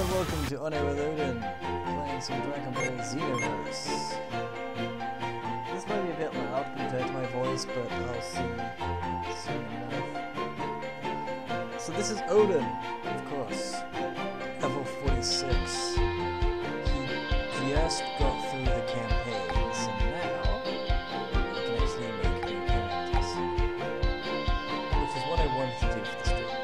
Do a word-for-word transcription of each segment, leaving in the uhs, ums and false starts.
welcome to On Air with Odin, playing some Dragon Ball Xenoverse. This might be a bit loud compared to my voice, but I'll see soon enough. So this is Odin, of course, level forty-six. He just got through the campaign, so now he can actually make new characters, which is what I wanted to do for the stream.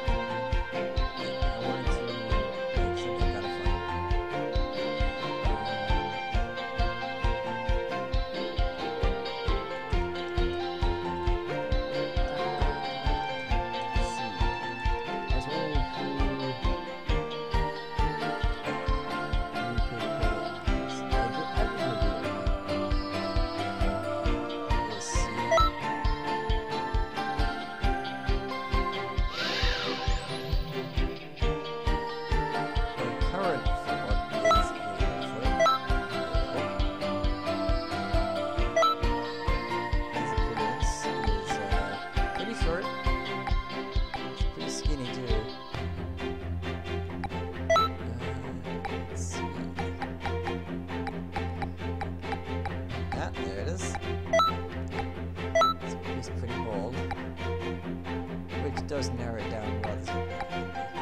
Does narrow it down rather significantly.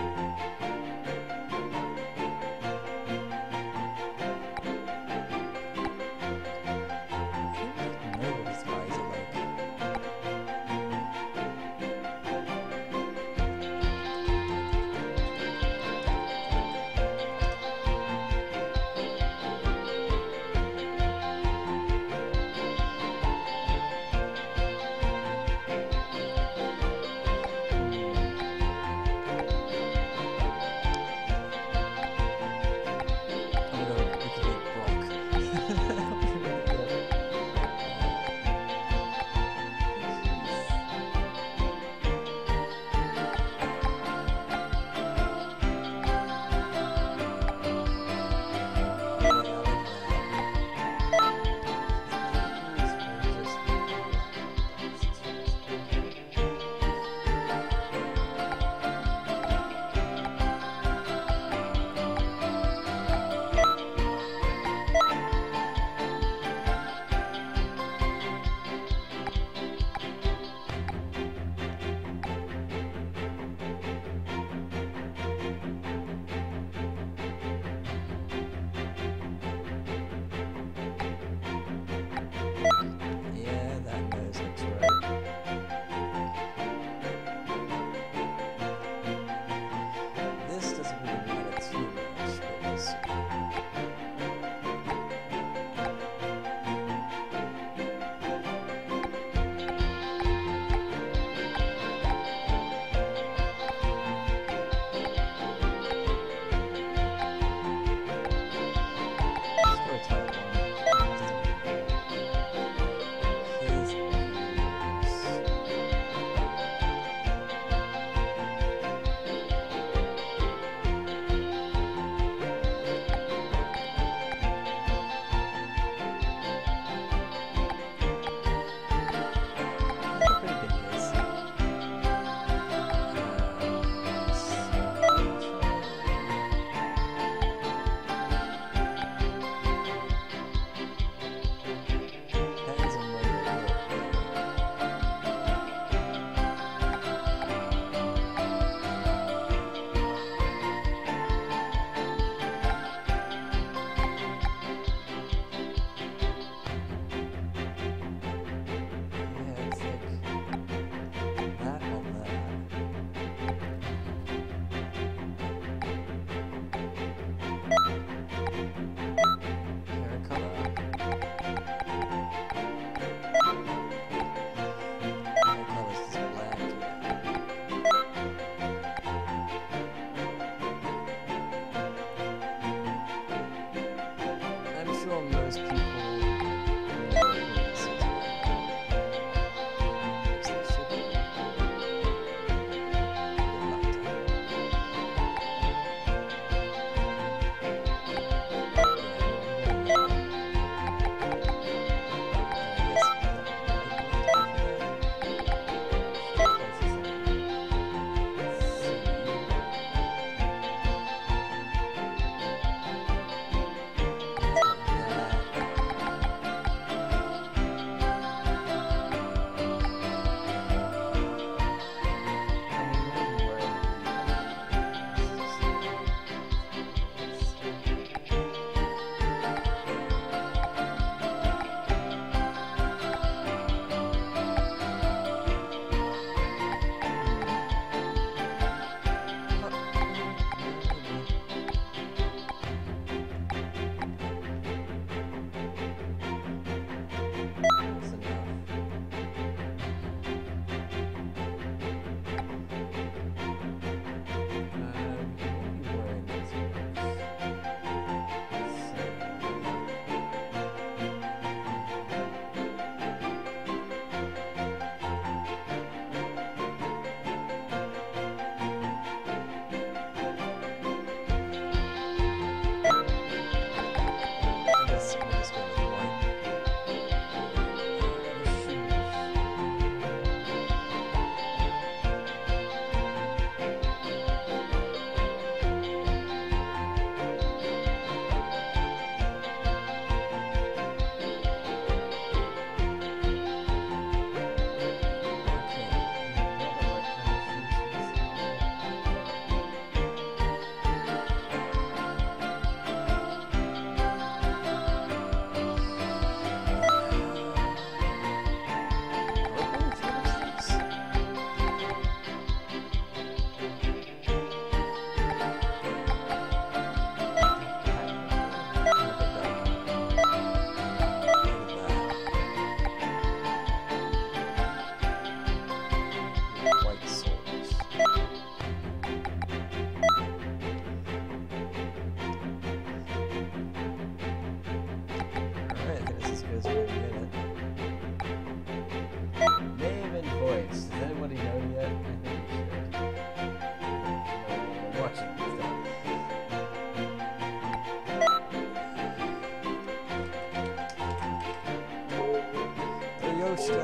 I don't know what his eyes are like.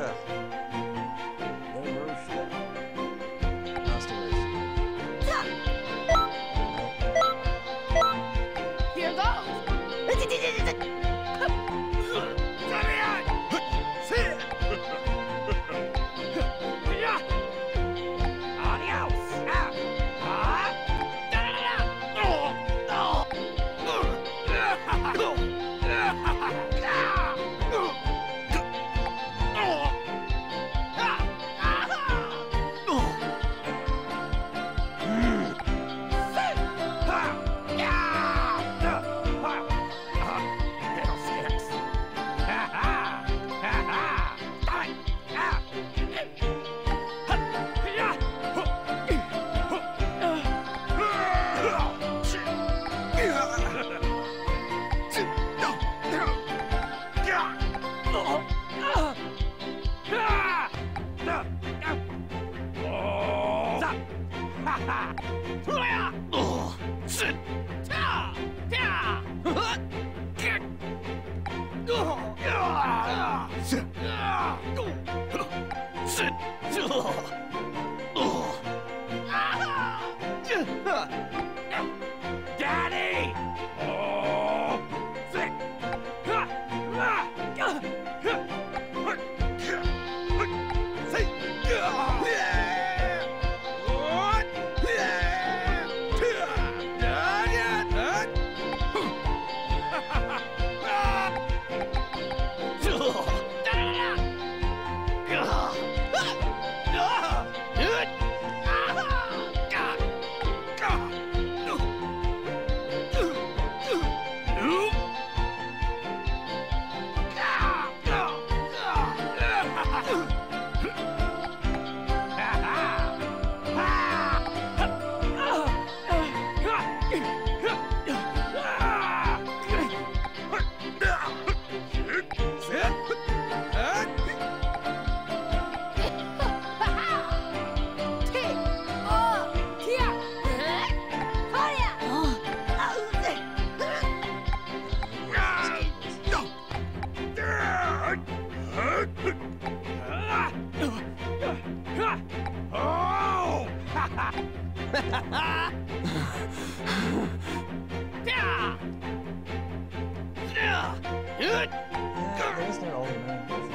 Yeah. Evolution. Masturbation. Here goes! Daddy! Oh! Yeah, there's no older man version.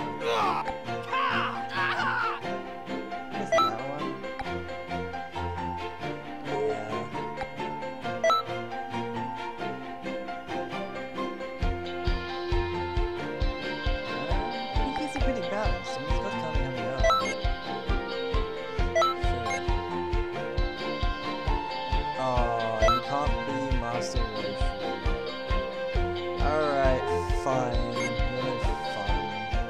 Is that one? Yeah. I think he's a pretty balanced. I mean, he's got coming and go. Sure. Oh, you can't be Master Roshi. Alright, fine. Really fun.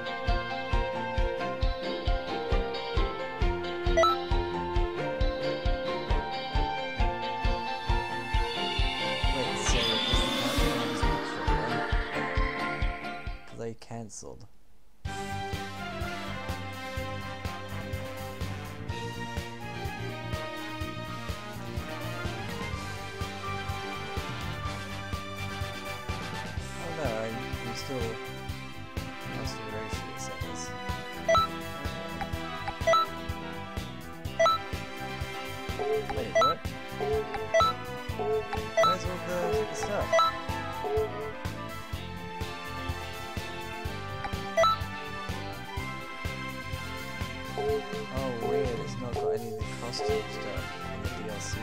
Wait, so is the countdown they cancelled? No, I'm still Master Roshi, it says. Wait, what? Where's all the, the stuff? Oh, weird, it's not got any of the costume stuff in the D L C.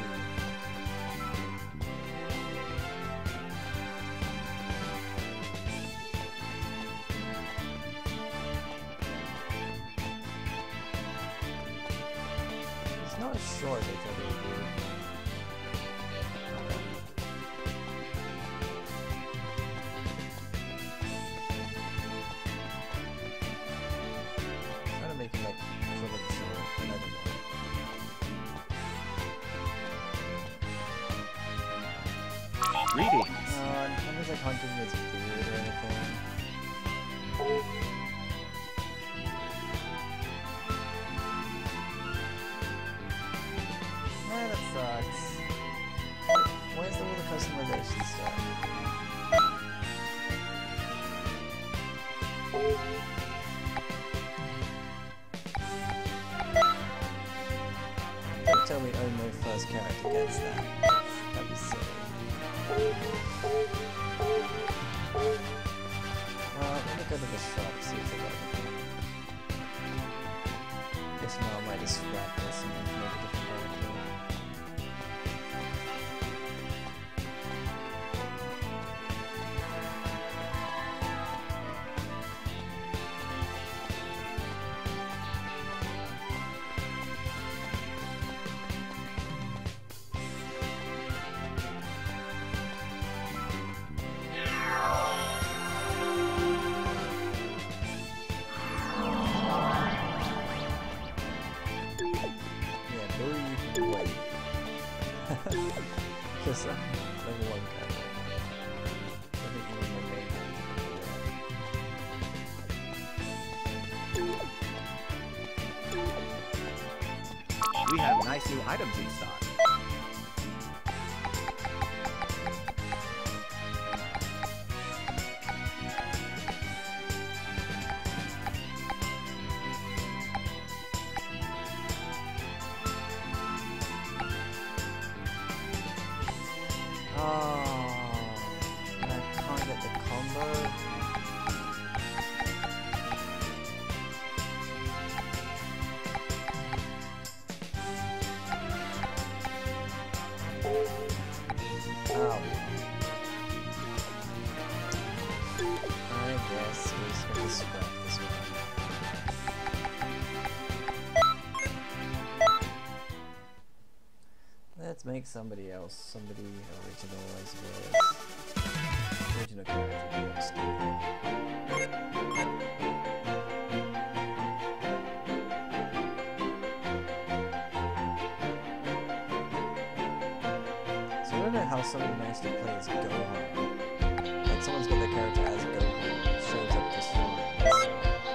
It's not as short as I thought it would be. I'm trying to make it like full of short, another one. Greetings. Uh, I guess I can't give him his beard or anything. Man, that sucks. Where's all the customization stuff? tell me oh no first character gets that. That'd be silly. Well, let me go to the shop, see if they got anything. Guess now I might just scrap this and make a different character. Just uh, level one character. I think you were my main one. We have nice new items in stock. Let's make somebody else, somebody original as well as original character. So I don't know how somebody managed to play as Gohan. Like someone's got their character as Gohan, shows up just fine. So.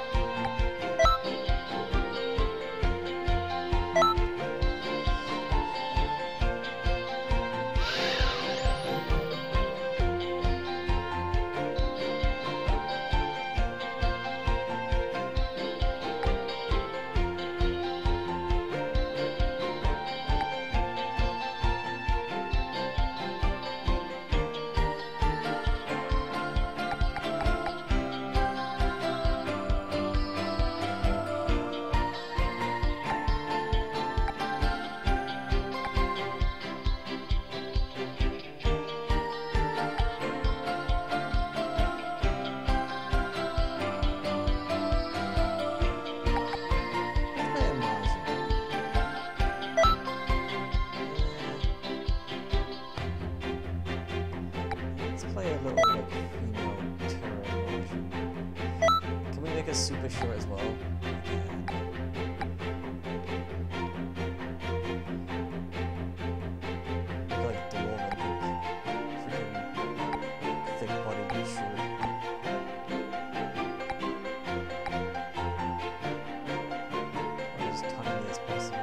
Super short as well. Yeah. Like dwarven, freaking thick body but short. Or as tiny as possible.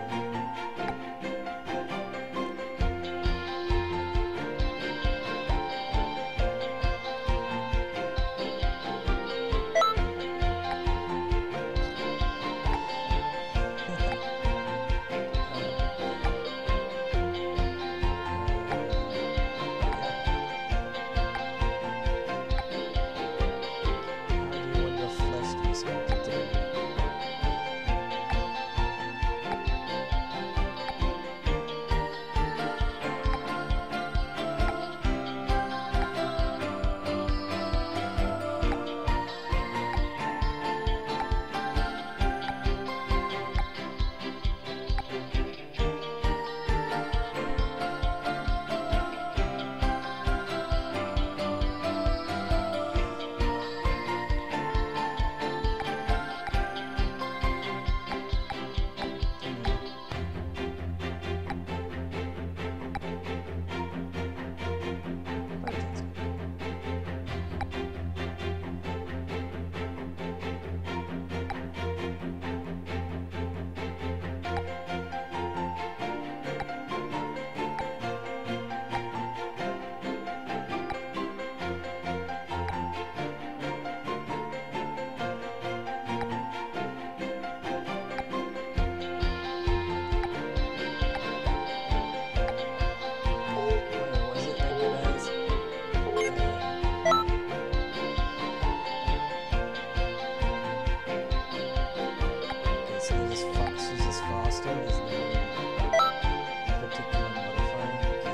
constantly just fucks, she's just faster, there's no particular modifier.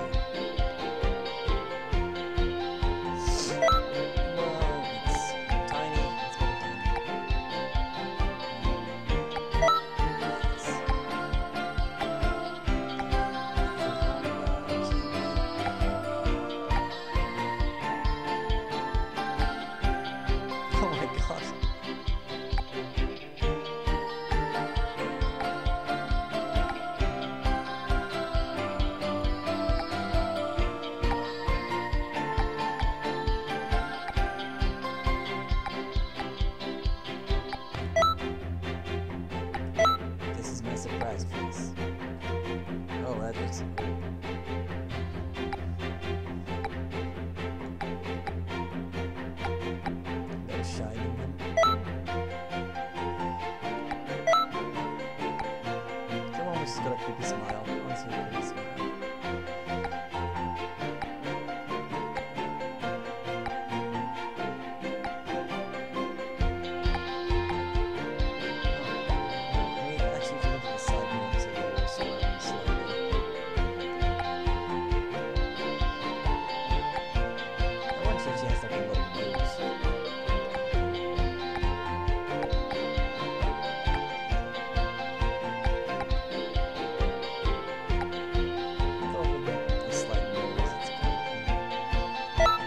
Okay. Well, it's tiny, it's very tiny. Yes. Oh my god. This is my surprise face. Oh, that looks cool. No shining them. Someone just got a creepy smile. I want to see a creepy smile. I mean, actually, if you look at the side views, they're all swirling slowly. I wonder if she has like a little nose. A slight nose, it's kind of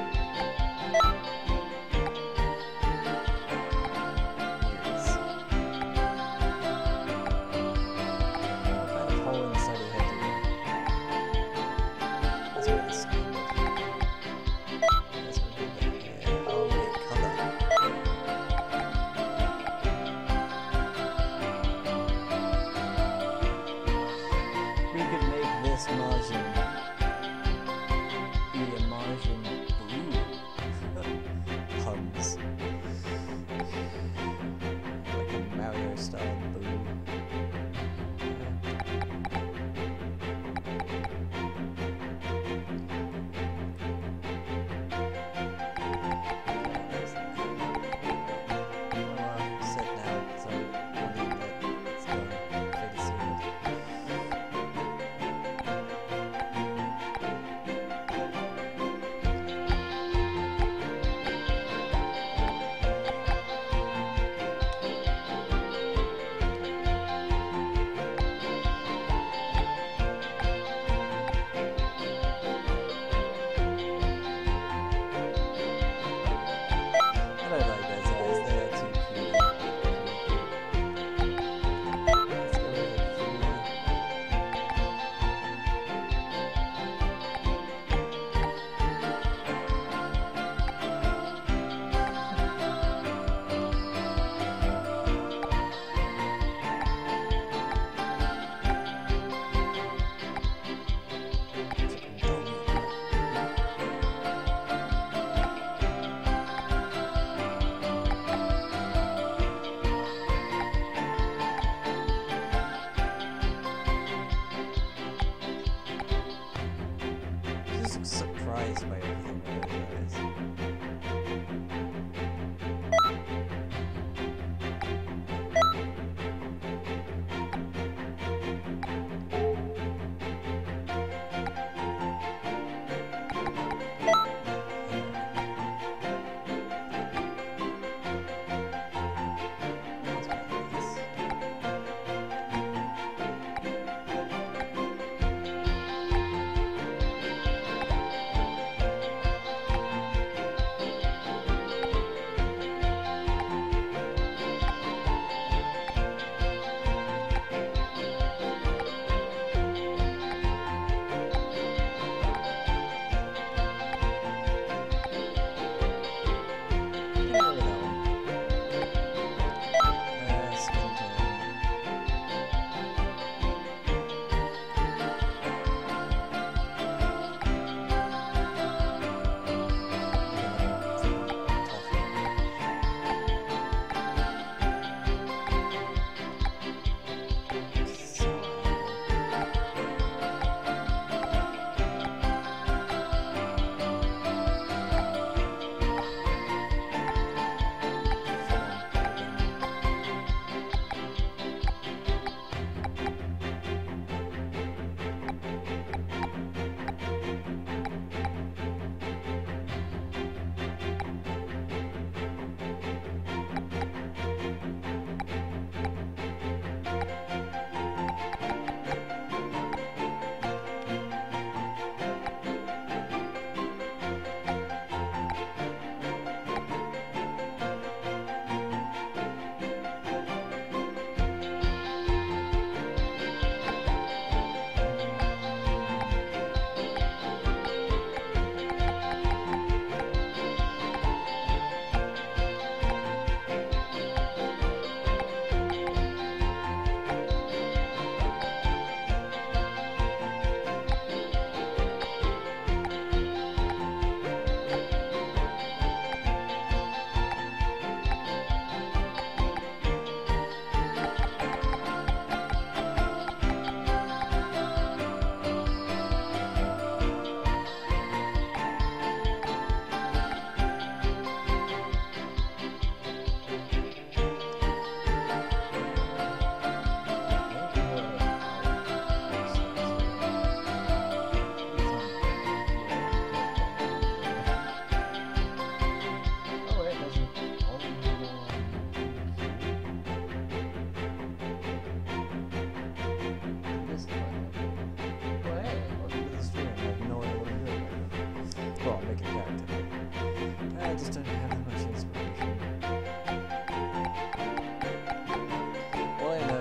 ears. What kind of hole inside your head do you want? That's where the skin would be. That's where the hair. Oh wait, color. We could make this margin be a margin blue. Puns. Like a Mario style blue. Set now, so I'll leave that. It's done. Fade to see I don't like those eyes, they are too cute. Let's go with a three. Just surprised by everything with those eyes. That's quite nice.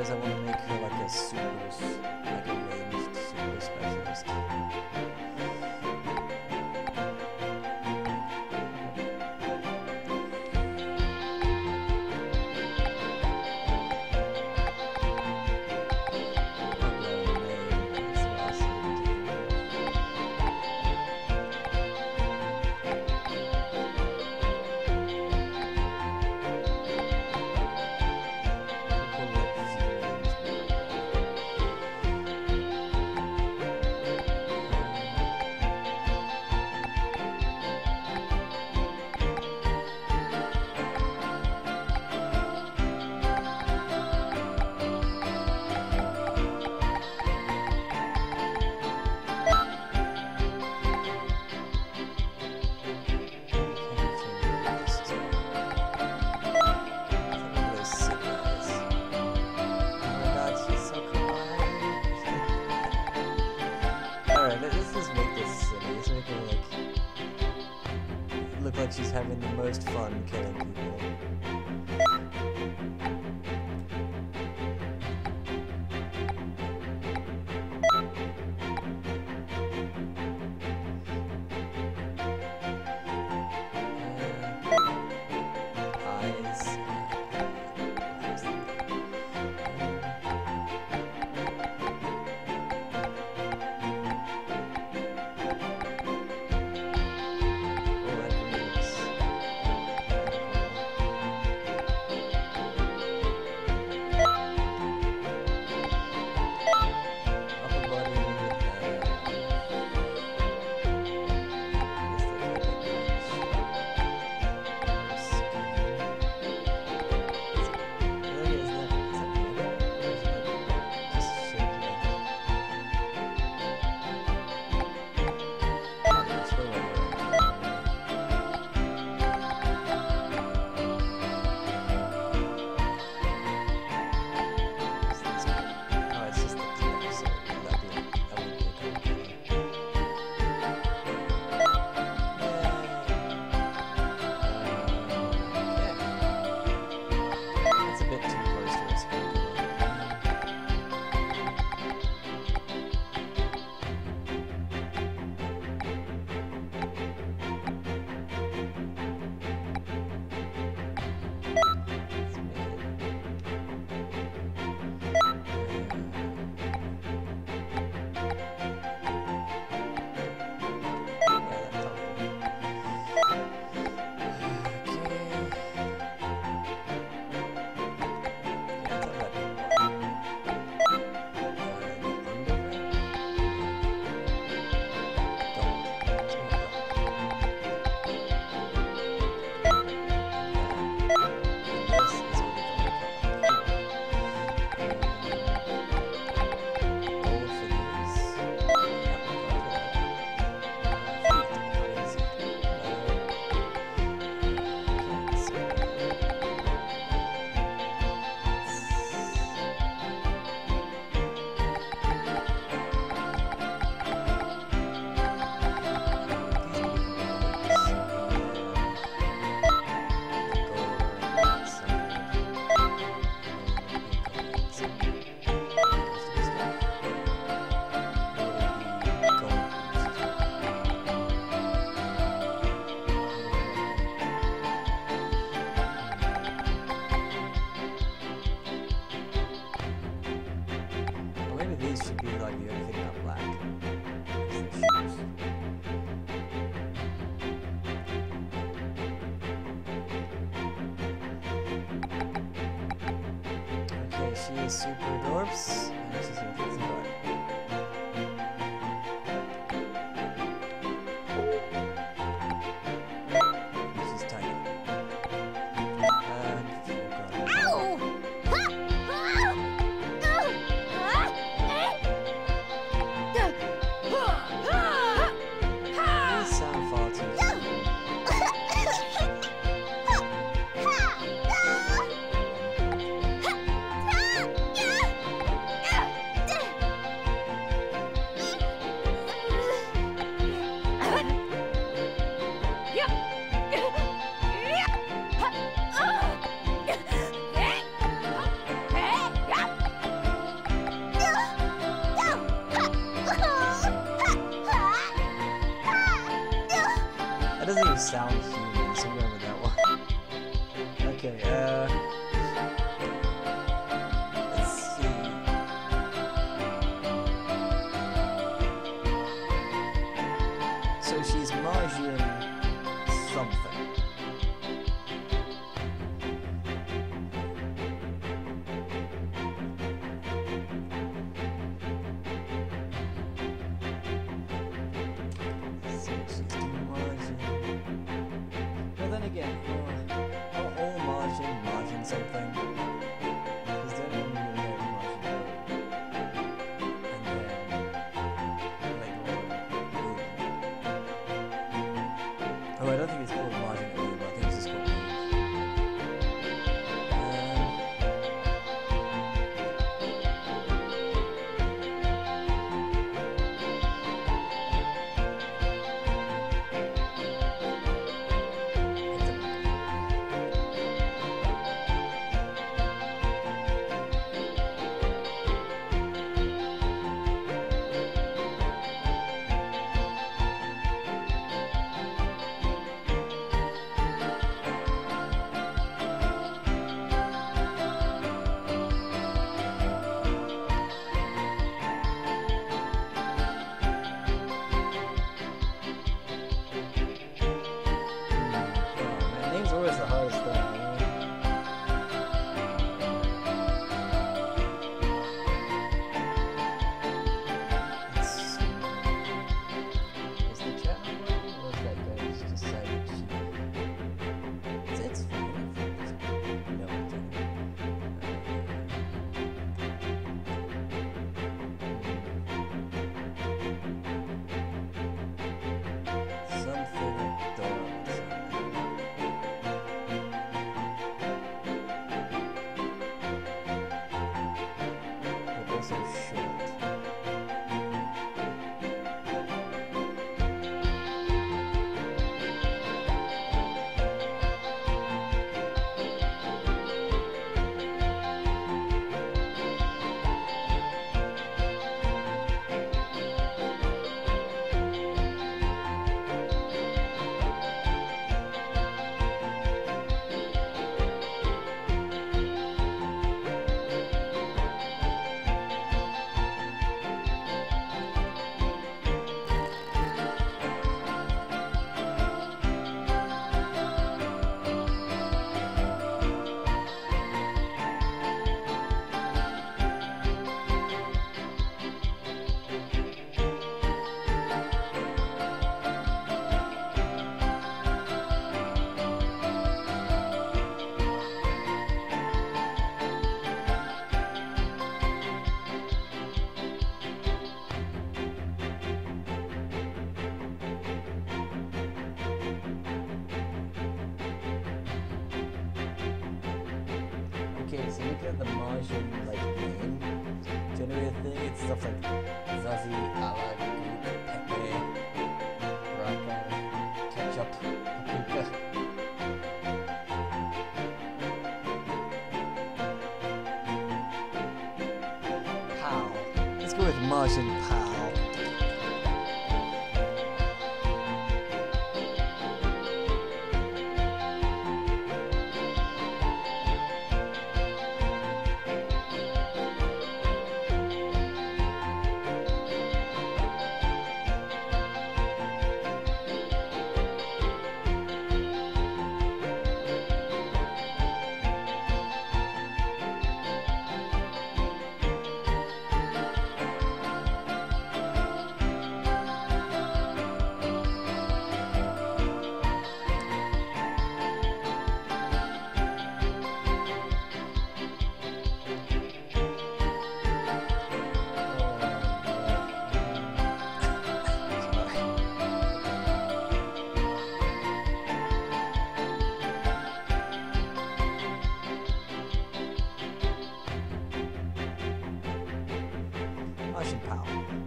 because I want to make her like a super, s- like a ranged super specialist. Like she's having the most fun killing people. Uh, eyes. These should be like the only thing not black. Okay, she is super dorps, and she's gonna fix the butt. She's tiny. Uh, Ow! these sound far too small. sound human, so remember that one. Okay, uh... let's see. So she's Martian something. So she's Martian. Well then again, uh, are all Martian Martian something? Because they don't even know Martian. And then later on, Boom. Oh, I don't think it's called Martian Boom, I think it's just called Boom. Okay, so look at the Martian like name generator thing. It's stuff like Zazie, Ala, Goop, Pepe, Raka, Ketchup, Paprika. Pal. Let's go with Martian Pal. Martian Pal.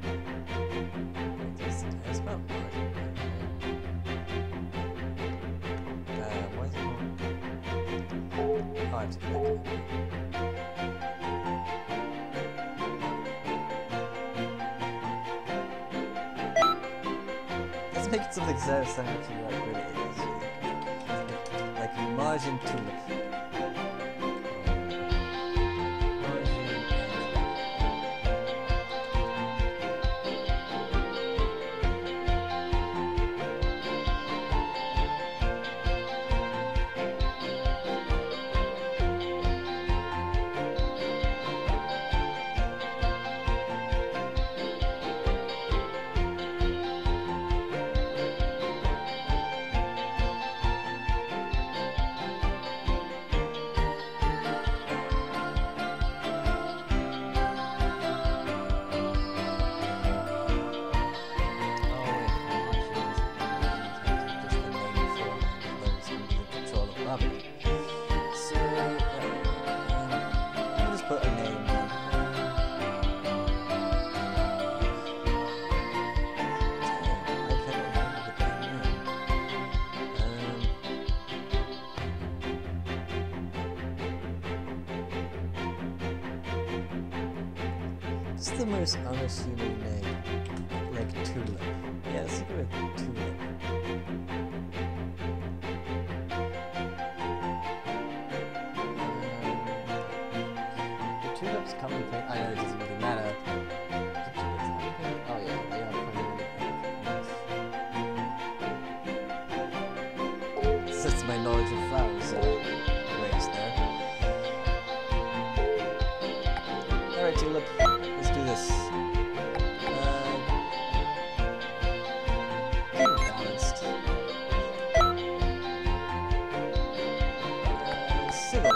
Wait, is it spelled Martian? Uh, why is it not? Oh, I have to click it. Let's make it something so similar to like really it is. Margin Tulip. This is the most unassuming name. Like Tulip. Yeah, let's go with Tulip. Um, the tulips come in pink. I know it doesn't really matter. The tulips come in pink. Oh yeah, they are pretty pink. That's my knowledge of flowers. Uh, raised there. Alright, Tulip. Let's do this. Uh, keep it balanced. Uh, civil.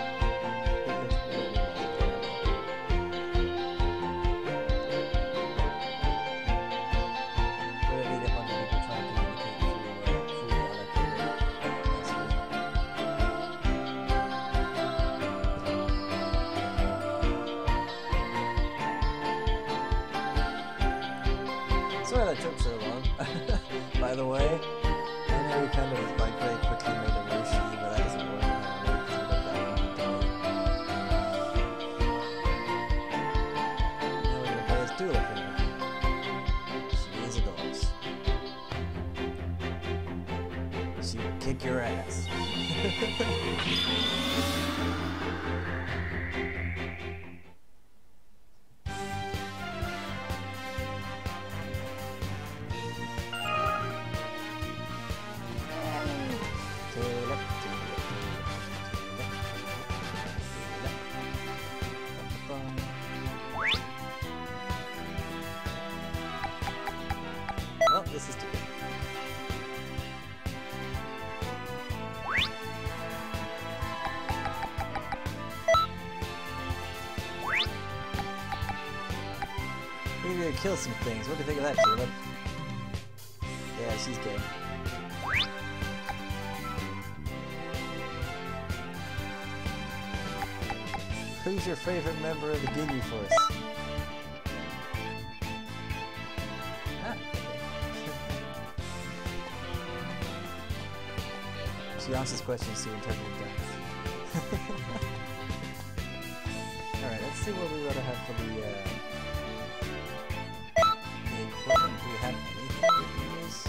Sorry that took so long, by the way. I know we kind of like very quickly made a Roshi, but that doesn't work now because we got that one done. Now we're gonna play as Tulip here. She is a dogs. She will kick your ass. Well, this is too good. We need to kill some things. What do you think of that, Tulip? Yeah, she's game. Who's your favorite member of the Ginyu Force? Ah, okay. She answers questions to interpret guns. Alright, let's see what we gotta have for the, uh, the equipment. Do we have anything we use?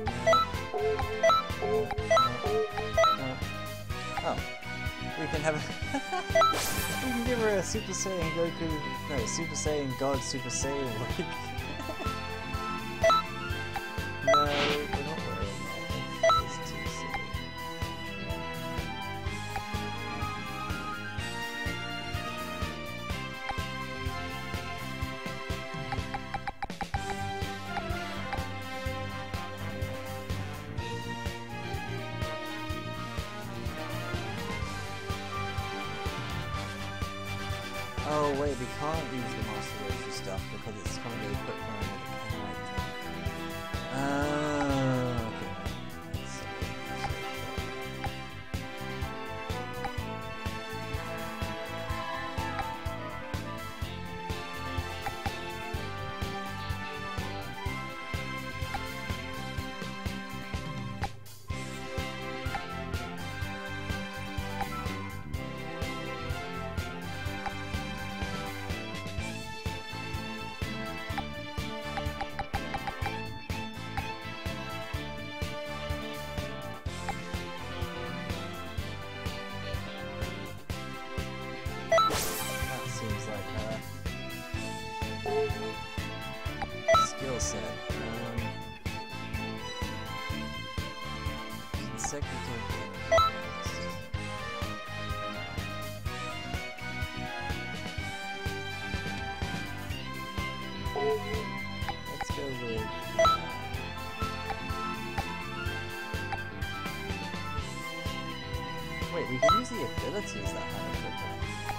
No. No. Oh. We can have a we can give her a Super Saiyan Goku, no, Super Saiyan God Super Saiyan wig. No, we're not wearing that. It's too silly. Oh wait, we can't use the Master Roshi stuff because it's currently equipped for another character. Ah, okay. That's so skill set. Um, consecutive damage. Let's go with. Wait, we can use the abilities that have a kryptonite.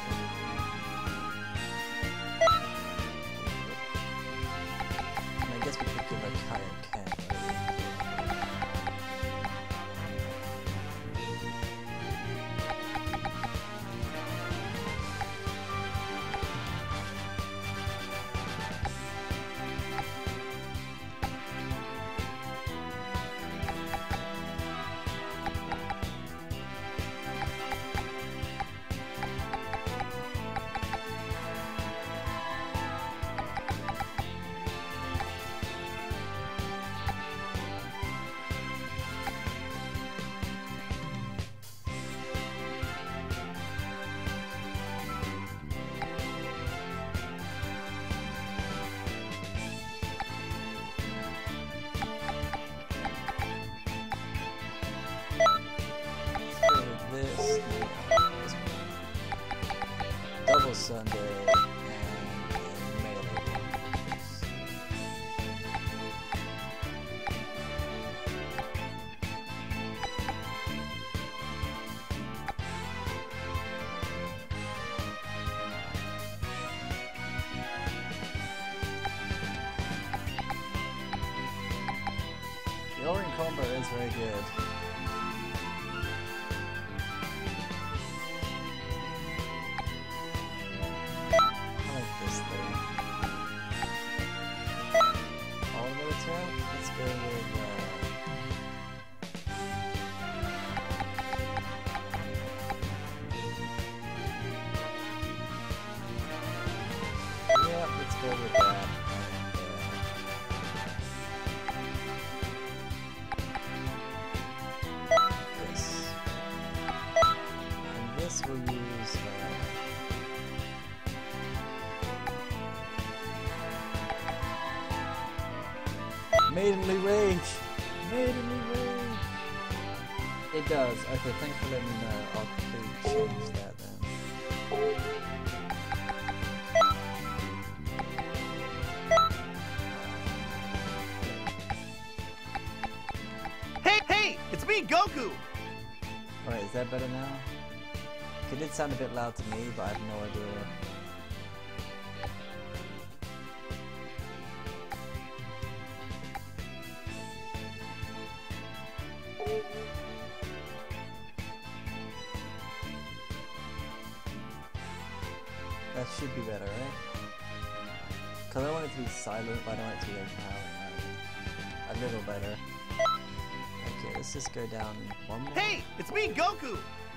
I guess we could give a Kaioken, right? Double Sunday and a melee bonus. The O-ring combo is very good. Let's go with, uh... yeah, let's go with that. And, uh... this. And this we'll use, uh... Maidenly Rage! Maidenly Rage! It does. Okay, thanks for letting me know. I'll quickly change that then. Hey, hey! It's me, Goku! Alright, is that better now? It did sound a bit loud to me, but I have no idea. That should be better, right? Because I want it to be silent, but I don't want it to be overpowering. A little better. Okay, let's just go down one more. Hey! It's me, Goku!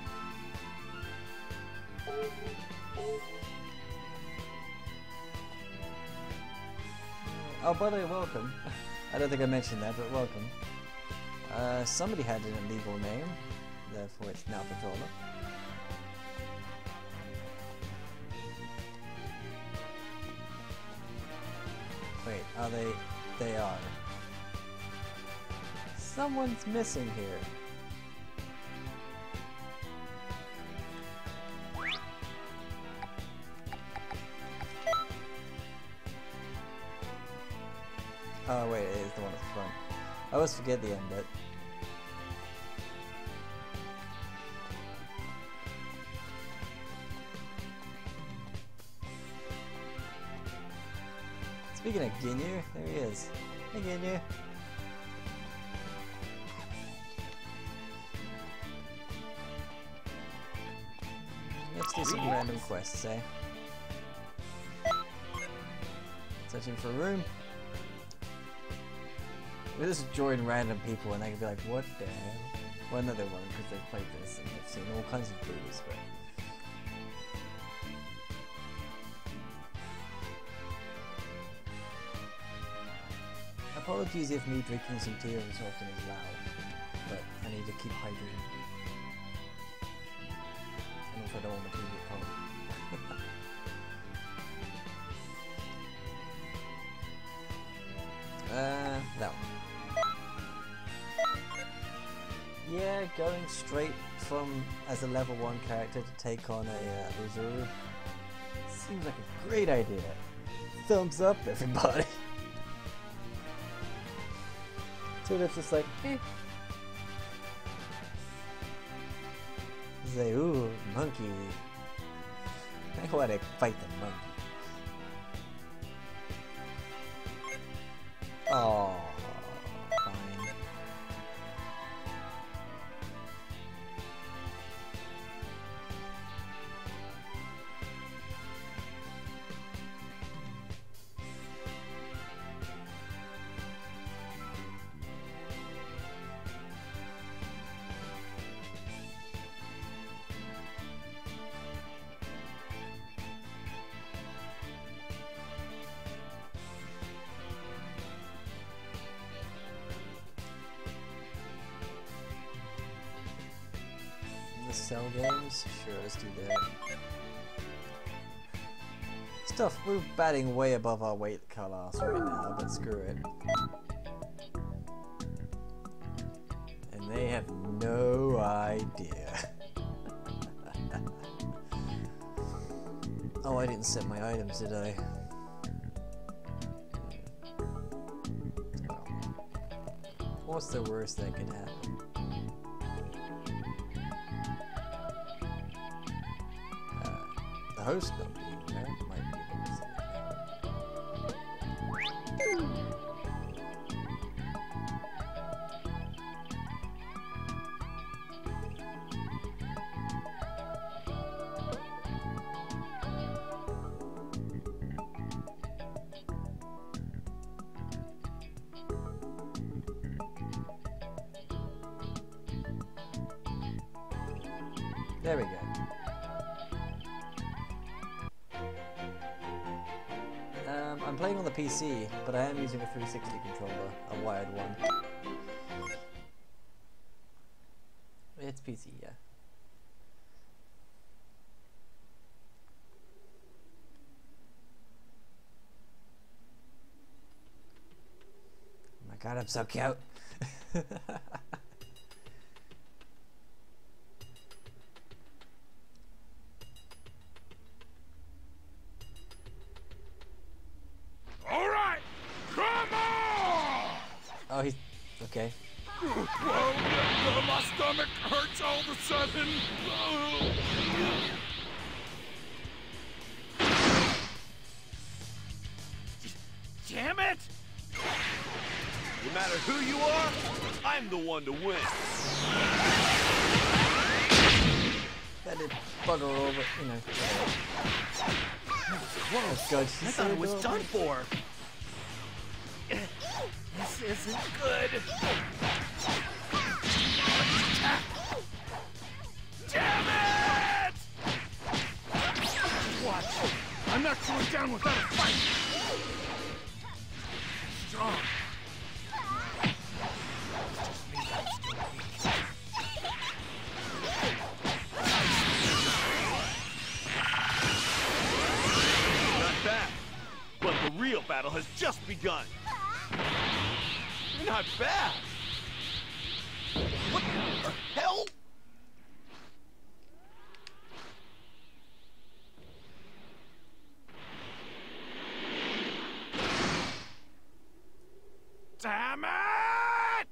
Oh, by the way, welcome. I don't think I mentioned that, but welcome. Uh, somebody had an illegal name, therefore it's now Patroller. Wait, are they? They are. Someone's missing here. Oh wait, it is the one at the front. I always forget the end bit. Speaking of Ginyu, there he is. Hey Ginyu. Let's do some random quests, eh? Searching for a room. We'll just join random people and they can be like, what the hell? Well, no, they won't because they've played this and they've seen all kinds of videos, but... Apologies if me drinking some tea every so often is loud, but I need to keep hydrated. And also I don't want my tea to get cold. Uh, that one. Yeah, going straight from as a level one character to take on a uh, reserve seems like a great idea. Thumbs up, everybody. So it's just like, eh. Say, ooh, monkey. I want to fight the monkey. Oh, fine. Cell games? Sure, let's do that. Stuff, we're batting way above our weight class right now, but screw it. And they have no idea. Oh, I didn't set my items, did I? What's the worst that could happen? Host not being there might be able to see that. There we go. I'm playing on the P C, but I am using a three sixty controller, a wired one. It's P C, yeah. Oh my god, I'm so cute! Oh, he's okay. Whoa, my stomach hurts all of a sudden. Damn it! No matter who you are, I'm the one to win. That did bugger over, you know. Whoa, oh, God, I thought it was done for. This isn't good. Damn it! Watch. I'm not going down without a fight. Strong. Not bad. But the real battle has just begun. You're not bad. What the hell? Damn it!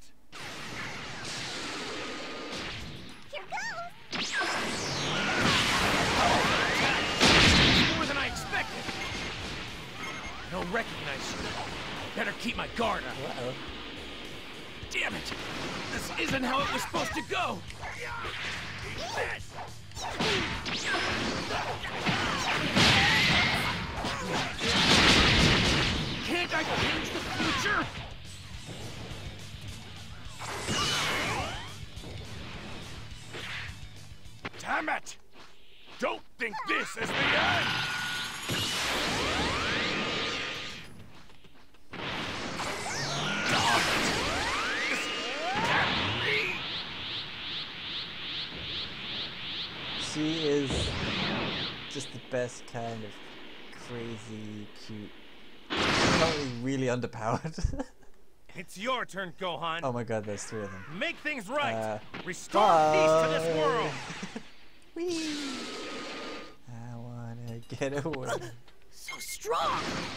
Here goes! More than I expected. I don't recognize you. Better keep my guard up. Uh-oh. Damn it! This isn't how it was supposed to go! Can't I change the future? Damn it! Don't think this is the end! She is just the best kind of crazy, cute, probably really underpowered. It's your turn, Gohan. Oh my god, there's three of them. Make things right. Uh, Restore peace to this world. Whee! I wanna get away. So strong.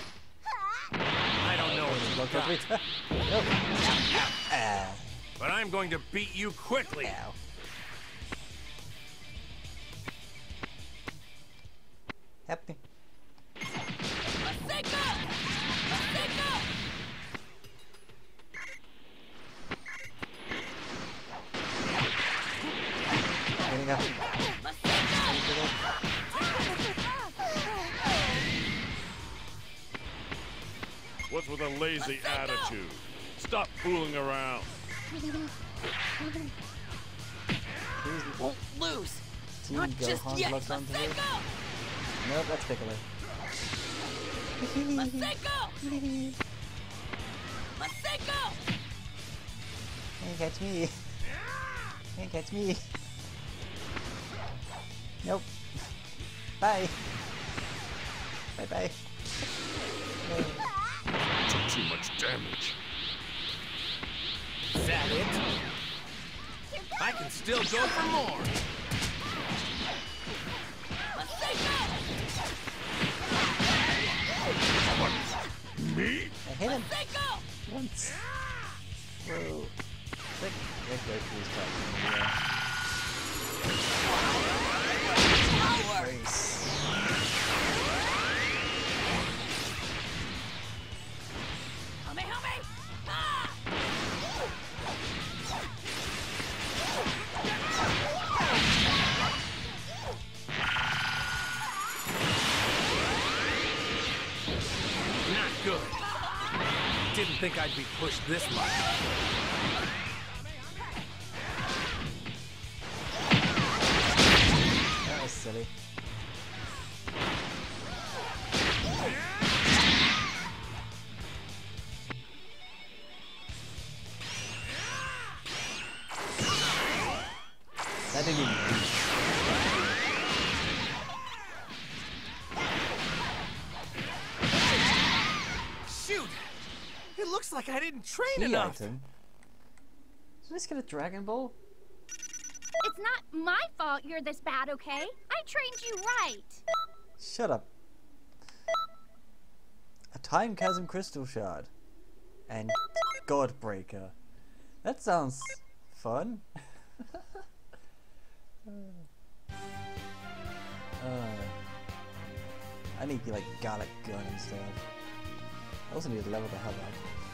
I don't know what you Look got, every time. Nope. Ah, but I'm going to beat you quickly. ow. Help me. Maseko! Maseko! Getting up. What's with a lazy attitude? Stop fooling around. Won't lose. Team Not just Gohan yet. locked onto here. Maseko! Nope, that's Piccolo. Maseko! Maseko! Can't catch me. Can't catch me. Nope. Bye. Bye bye. Took too much damage. Is that it? I can still go for more. Me? I hit him once. Whoa. Sick. There goes these Race. Kamehame! Ah! Not good. Didn't think I'd be pushed this much. That was silly. That didn't even move. Shoot! It looks like I didn't train Key enough. item. Did I just get a Dragon Ball? It's not my fault you're this bad, okay? I trained you right. Shut up. A Time Chasm Crystal Shard. And Godbreaker. That sounds fun. uh, I need like Garlic Gun and stuff. I also need to level the hell up.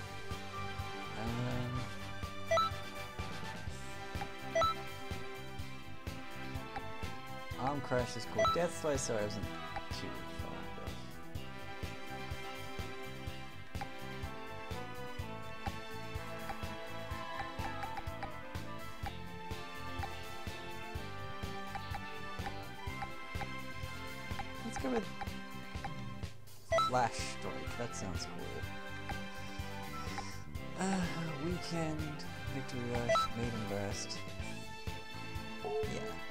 Um, Arm Crash is cool. Death Slicer I wasn't too fond of. Let's go with Flash Strike. That sounds cool. Uh, Weekend, Victory Rush, Maiden Burst. Yeah.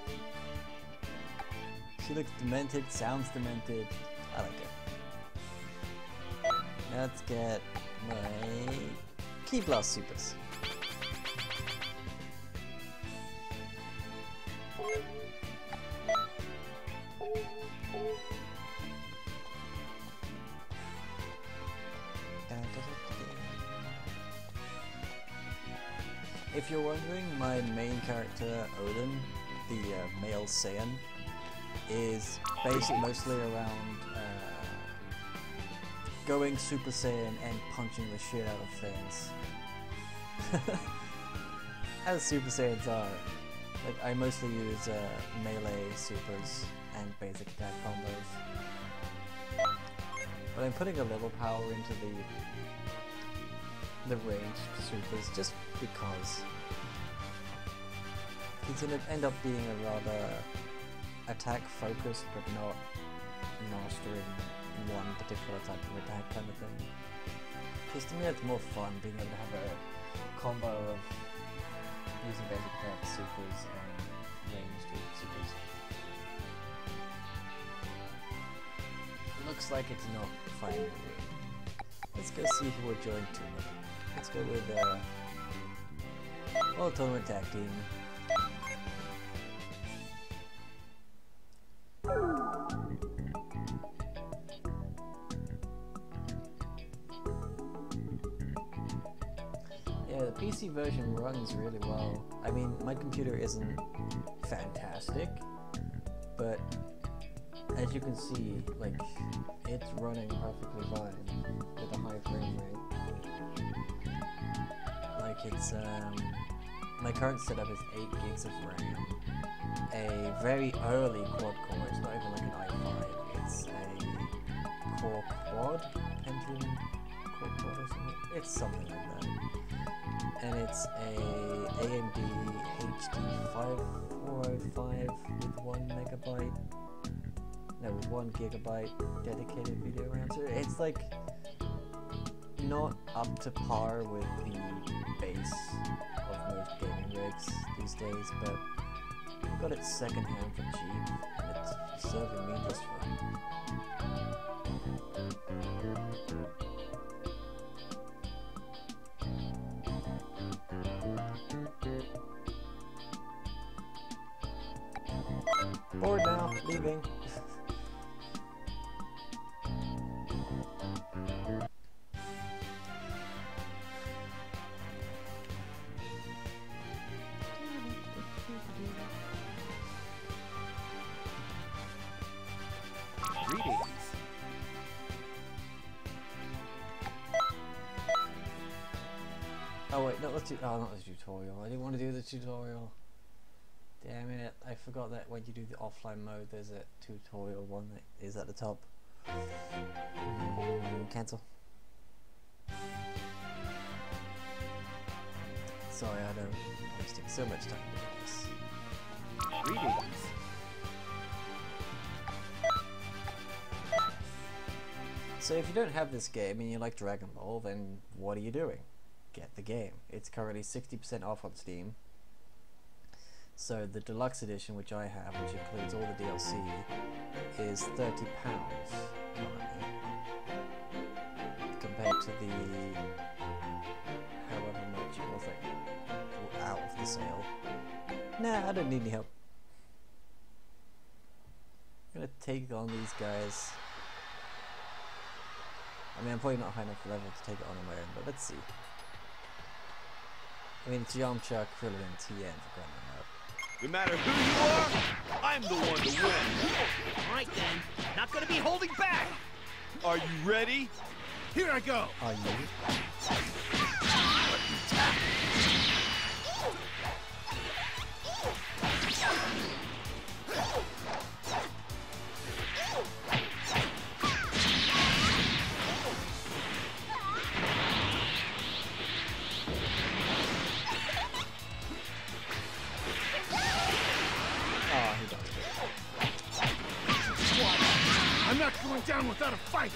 She looks demented, sounds demented. I like it. Let's get my Ki Blast Supers. If you're wondering, my main character, Odin, the uh, male Saiyan, is based mostly around uh, going Super Saiyan and punching the shit out of things. As Super Saiyans are. Like, I mostly use uh, melee supers and basic attack combos. But I'm putting a level power into the the ranged supers just because it's gonna end up being a rather attack focused but not mastering one particular type of attack kind of thing. Because to me it's more fun being able to have a combo of using basic attack supers and ranged supers. Looks like it's not finding the room. Let's go see who we're joined to. Let's go with uh, World Tournament Tag Team. Yeah, the P C version runs really well. I mean, my computer isn't fantastic, but as you can see, like, it's running perfectly fine with a high frame rate. Like, it's, um, my current setup is eight gigs of RAM, a very early quad core, it's not even like an i five, it's a Core Quad, Pentium Core Quad or something, it's something like that. And it's a A M D H D five four oh five with one megabyte, no, with one gigabyte dedicated video RAM. So it's like not up to par with the base of most gaming rigs these days, but I got it secondhand for cheap, and it's serving me just fine. Bored now, leaving. Greetings. Oh wait, no, let's do. Oh, not the tutorial. I didn't want to do the tutorial. Damn it! I forgot that when you do the offline mode, there's a tutorial one that is at the top. Mm, cancel. Sorry, I don't wasting so much time doing this. Greetings. So if you don't have this game and you like Dragon Ball, then what are you doing? Get the game. It's currently sixty percent off on Steam. So the deluxe edition, which I have, which includes all the D L C, is thirty pounds currently, compared to the however much it was like out of the sale. Nah, I don't need any help. I'm gonna take on these guys. I mean, I'm probably not high enough level to take it on on my own, but let's see. I mean, it's Yamcha, Krillin, and T N for crying out loud. No matter who you are, I'm the one to win. Alright then, not gonna be holding back! Are you ready? Here I go! Are you? Oh, he does it. I'm not going down without a fight!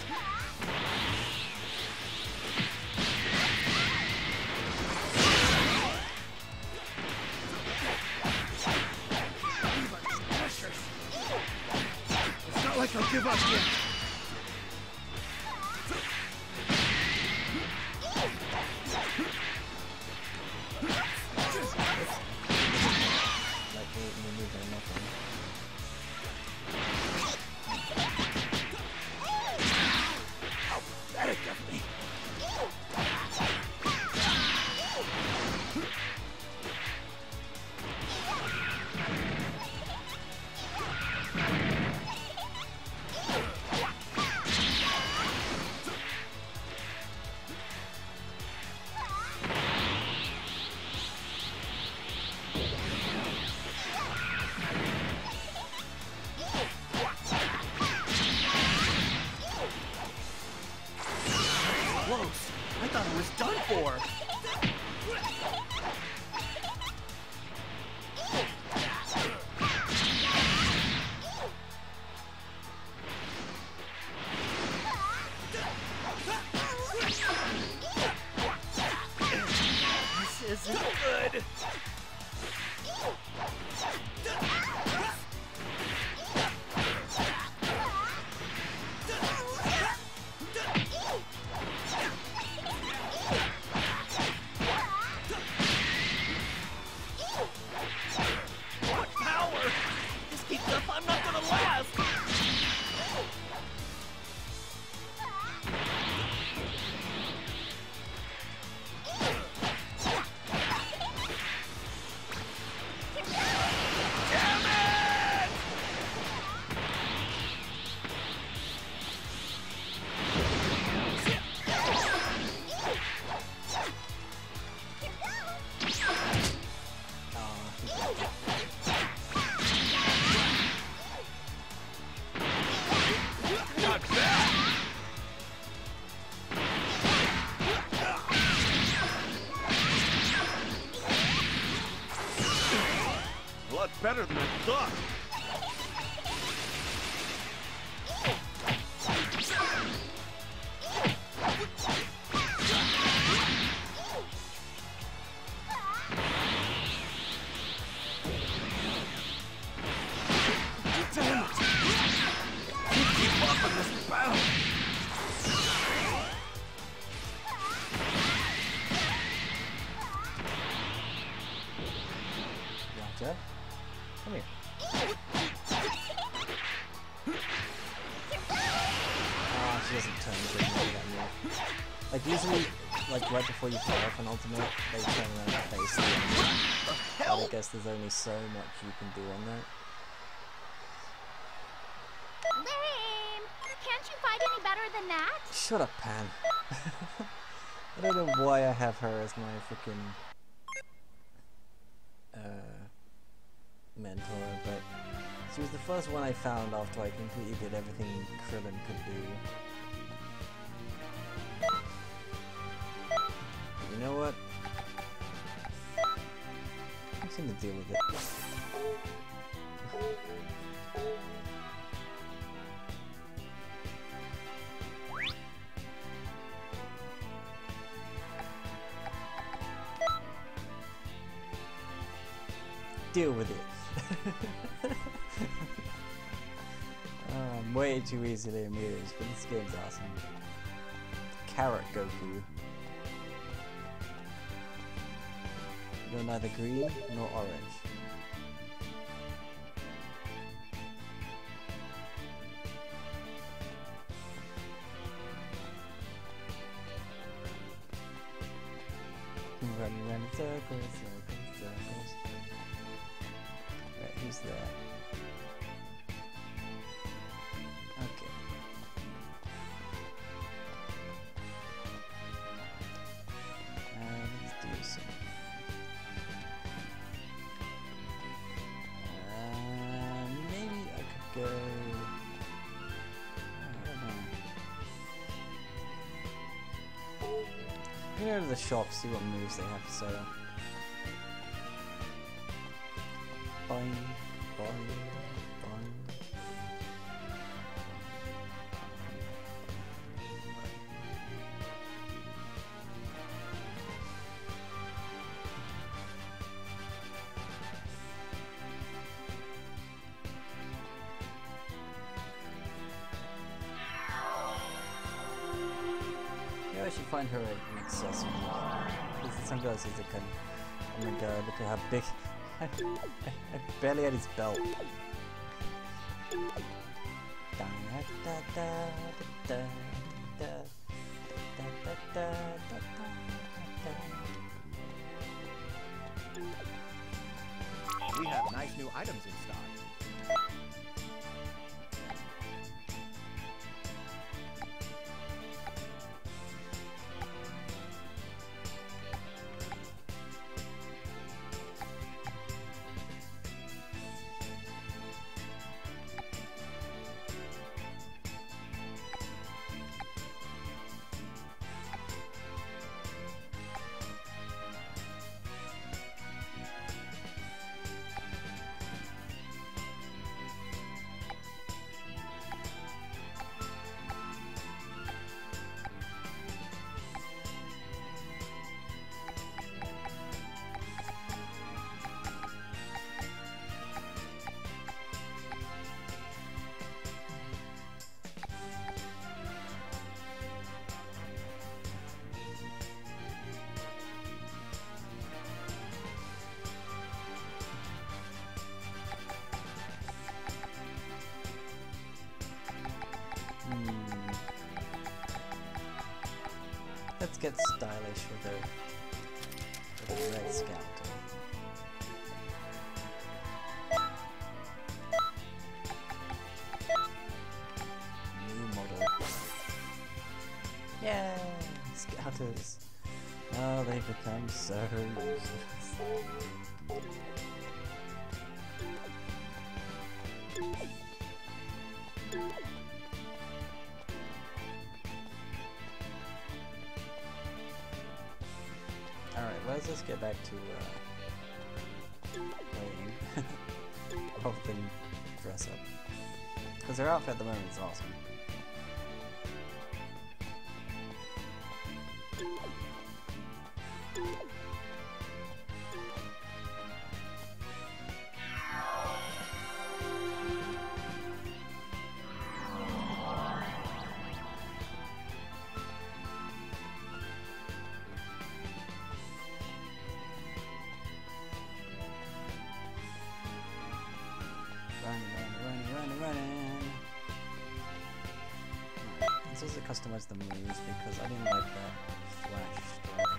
It's not like I'll give up yet. Like, he didn't move very much on it. That got me. Close. I thought I was done for. This isn't good. better than I thought. Damn it! Keep up in this battle! Gotcha. Come here. Ah, she doesn't turn so you can get more. Like usually, like right before you fire off an ultimate, they turn around and face the enemy. But I guess there's only so much you can do on that. Lame! Can't you fight any better than that? Shut up, Pan. I don't know why I have her as my freaking uh, mentor, but she was the first one I found after I completely did everything Krillin could do. But you know what? I'm just gonna deal with it. Deal with it. Oh, I'm way too easily amused, but this game's awesome. Carrot Goku. You're neither green nor orange. Running around in circles, circles, circles. Right, who's there? Okay. Uh, let's do some. Uh, maybe I could go. I don't know. I'm gonna go to the shop, see what moves they have for sale. Boing, boing, boing. Maybe I should find her an accessory. Because some guys is a kind of, oh my god, look at how big. I barely had his belt. Da, da, da, da, da, da, da, da, da, da, We have nice new items in stock. Let's get stylish with the, with the Red Scout. New model. Yeah, Scouters. Oh, they've become so useless. Alright, let's just get back to uh, playing. than dress up. Because her outfit at the moment is awesome. To customize the moves because I didn't like that flash strike.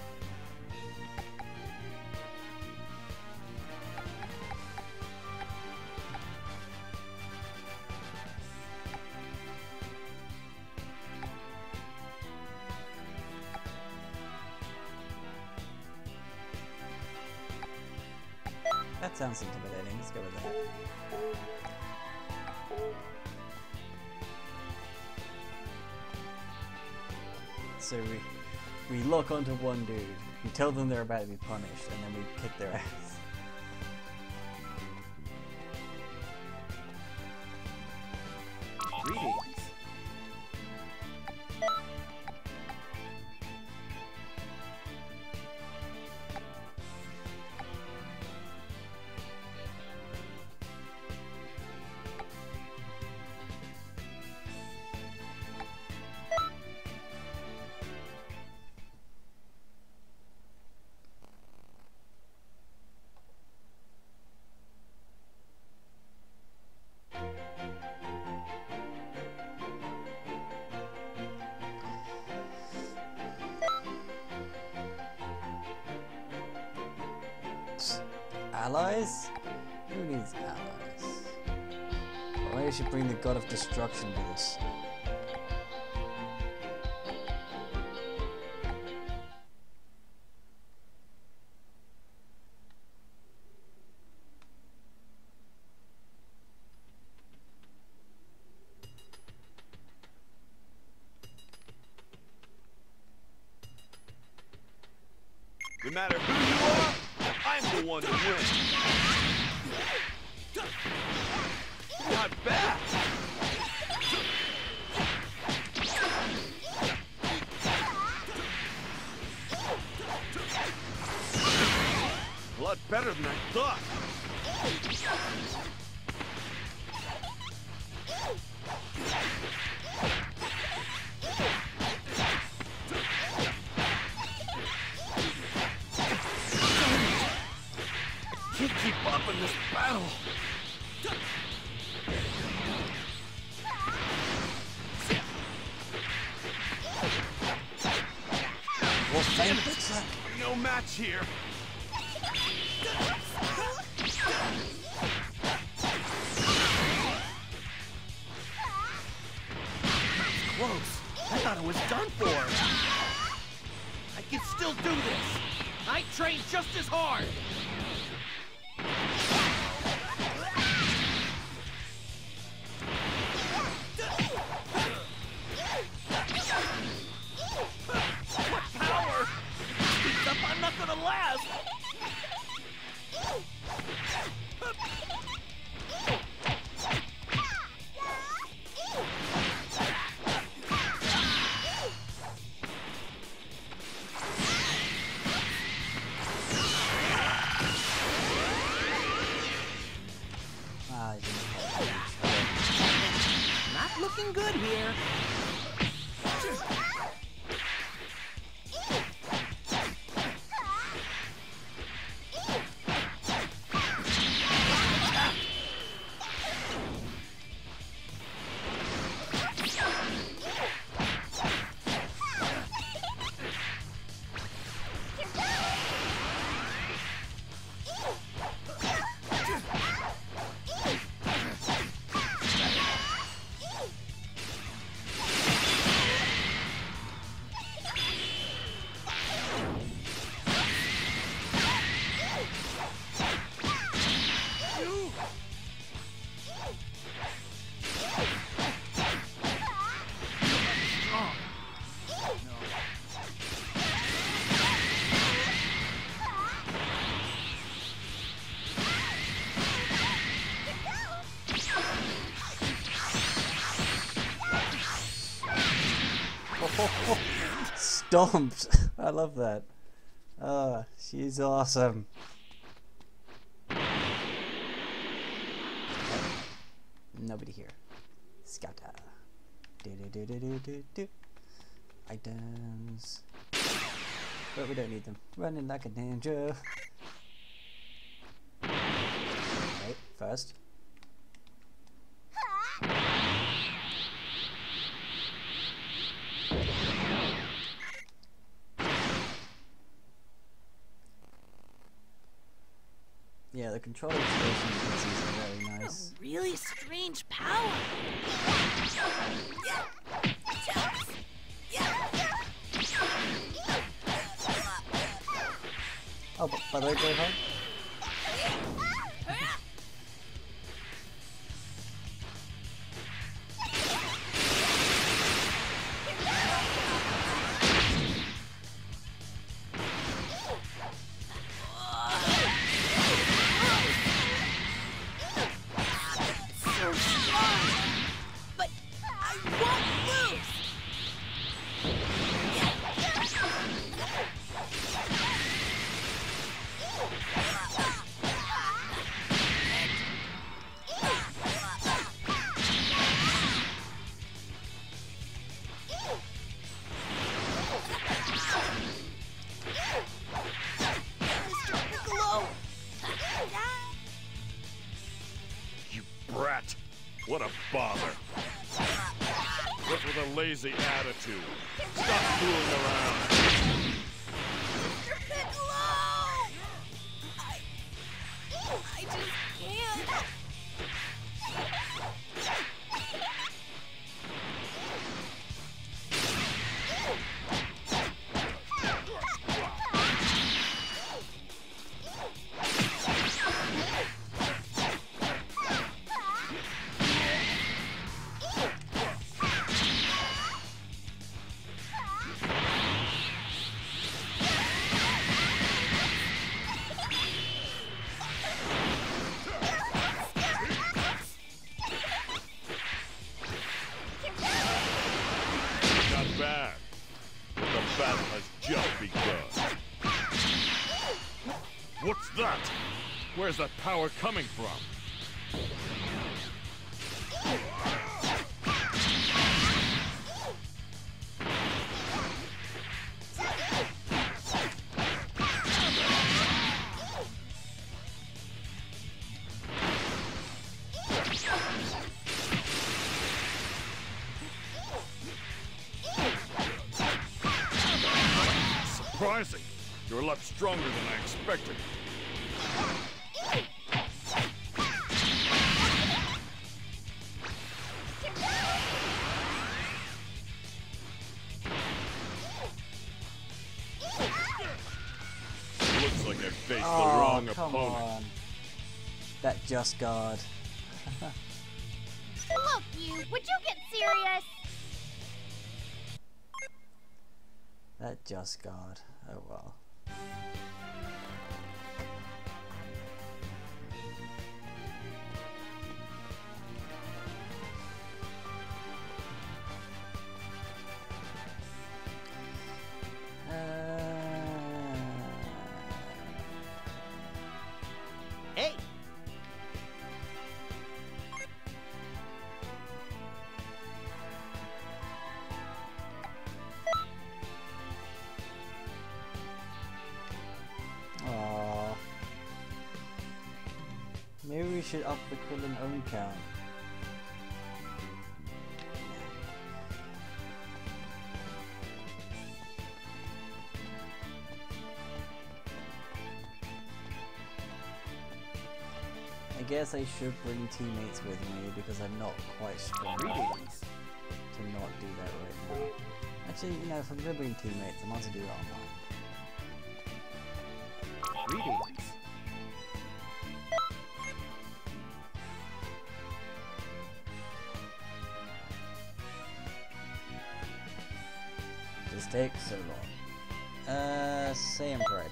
That sounds intimidating. Let's go with that. So we we lock onto one dude, we tell them they're about to be punished, and then we kick their ass. Greetings. Allies? Who needs allies? Well, maybe I should bring the God of Destruction to this. No matter who you are, I'm the one to win. Not bad. A lot better than I thought. Can't keep up in this battle. Well, thank you. No match here. Close. I thought it was done for. I can still do this. I train just as hard. What power? Speeds up, I'm not gonna last. Stomped. I love that. Ah, she's awesome. Nobody here. Scatter. Do do do do do do do. Items. But we don't need them. Running like a ninja. Wait, first. Yeah, the control station is very nice. A really strange power. Oh, but by the way, go home. So strong. But I won't lose. Mister Piccolo. You brat! What a bother! What's with a lazy attitude? Stop fooling around! Mister Piccolo! I... I just can't. Not bad. But the battle has just begun. What's that? Where's that power coming from? Surprising. You're a lot stronger than I expected. Looks like I faced the Oh, wrong come opponent. on. That Just God. Look, you, would you get serious? That Just God. Oh well. Hey! Aww. Maybe we should up the Krillin own count. I guess I should bring teammates with me because I'm not quite strong enough Greetings. to not do that right now. Actually, you know, if I'm gonna bring teammates, I might as well do it online. Greetings. This takes so long. Uh, Saiyan Pride.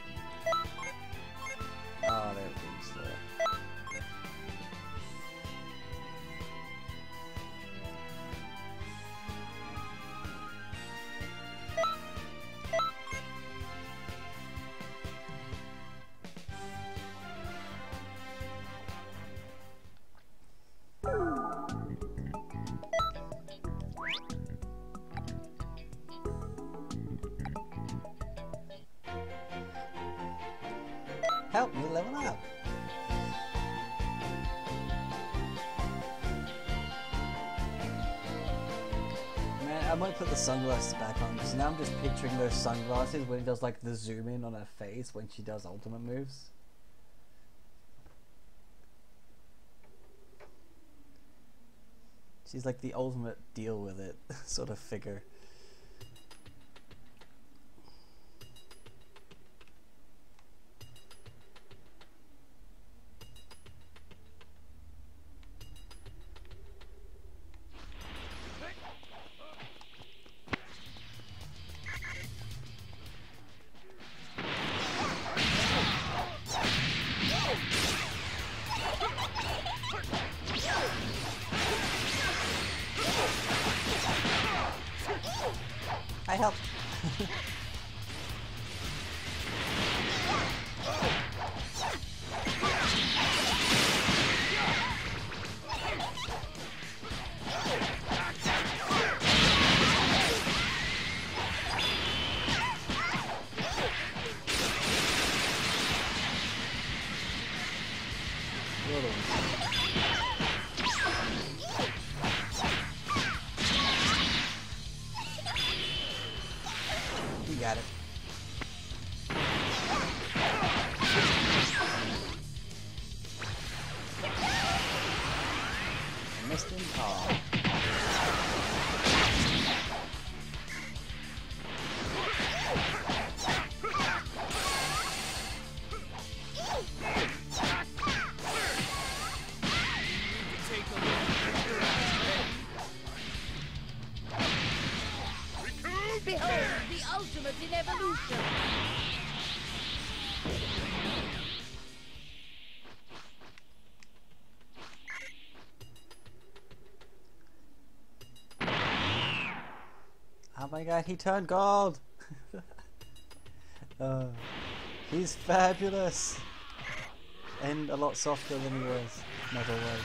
Oh, there it is. For it. Help me level up. Man, I might put the sunglasses back on because now I'm just picturing those sunglasses when he does like the zoom in on her face when she does ultimate moves. She's like the ultimate deal with it sort of figure. I help. You got it. I missed him. Oh. Behold, the ultimate in evolution. Oh my god, he turned gold! uh, he's fabulous! And a lot softer than he was. Never was.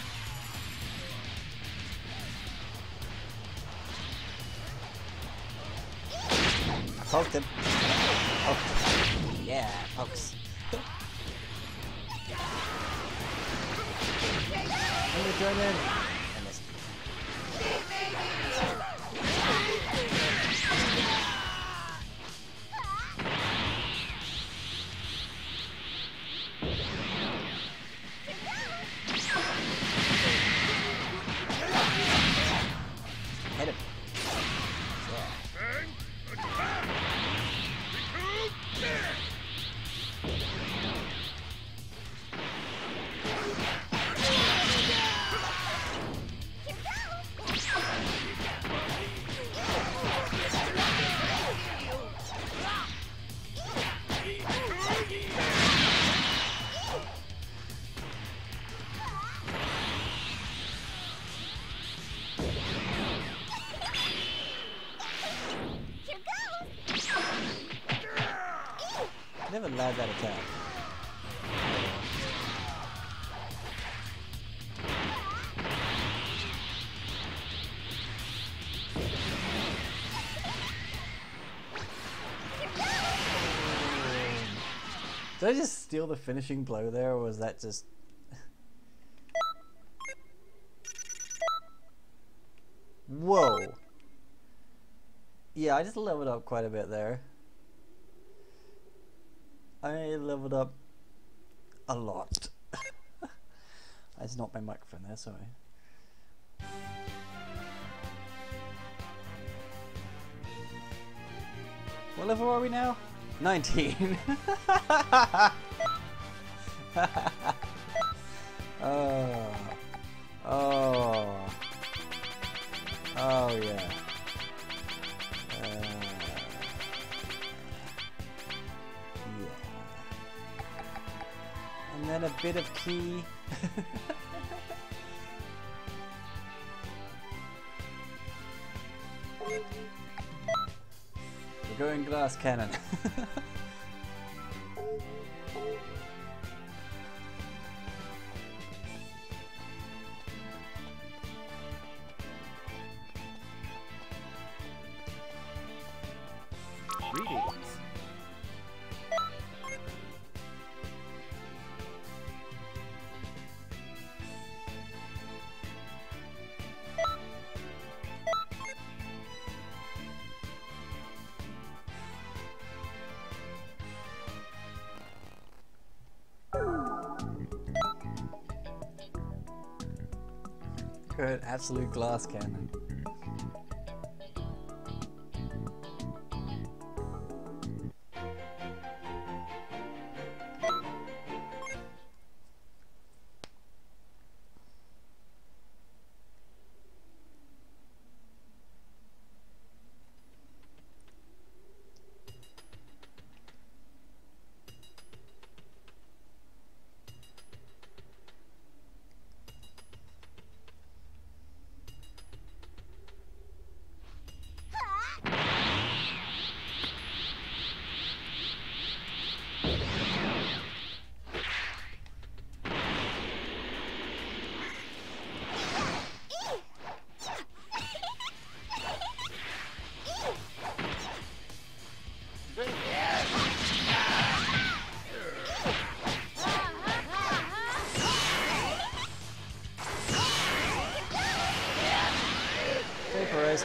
I poked him. Poked him. Yeah, pokes. I'm gonna join in. I missed. Hit him. Never allowed that attack. Did I just steal the finishing blow there, or was that just... Whoa! Yeah, I just leveled up quite a bit there. I leveled up a lot. That's not my microphone there, sorry. What level are we now? nineteen. Oh. Oh. Oh yeah. Uh, yeah. And then a bit of key. We're going glass cannon. You're an absolute glass cannon. Vaporized.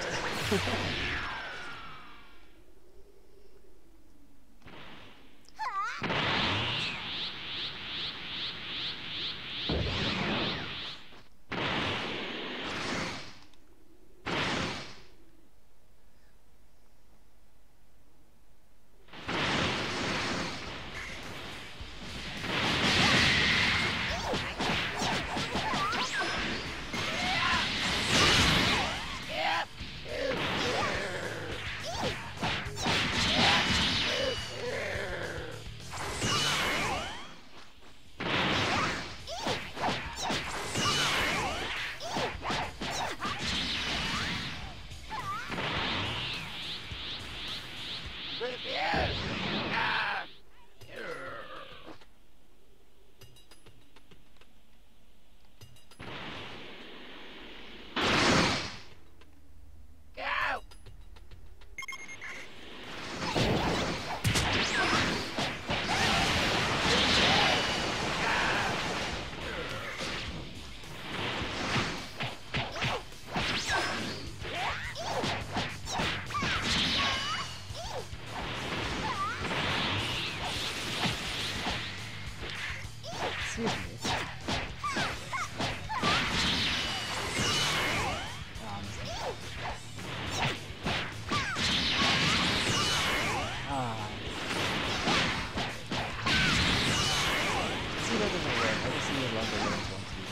Excuse me. Ah. See, that doesn't work. I just need a lumber range one to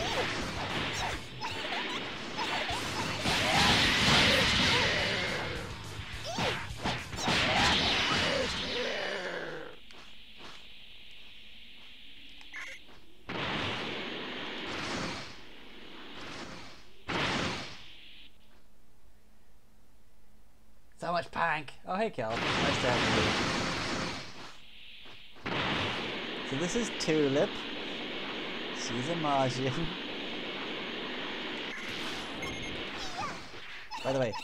so much Pank! Oh hey Cal, nice to have you. So this is Tulip. She's a Martian. By the way.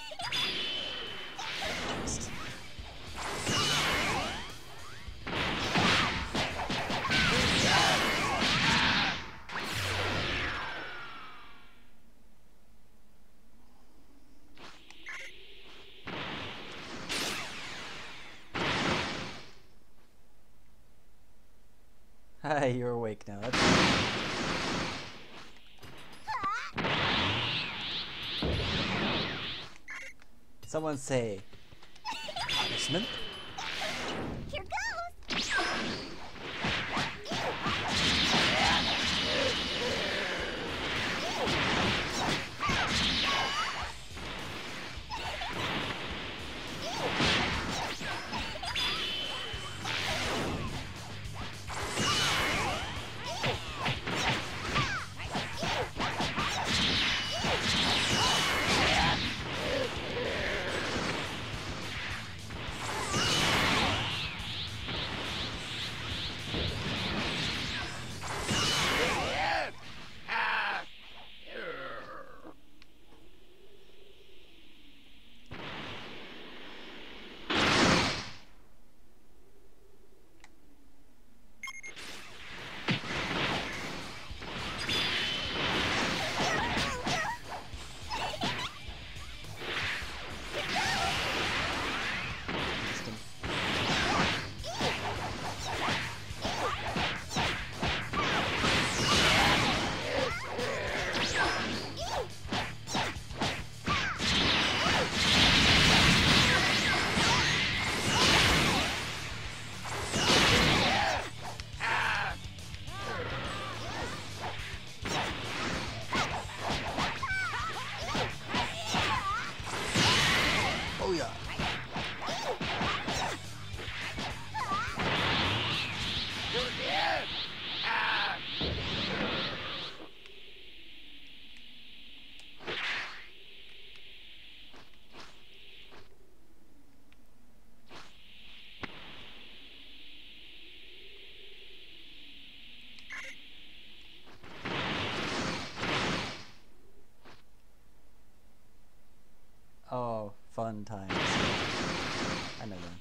Hi, you're awake now. That's someone say punishment. Here goes. times. I know them.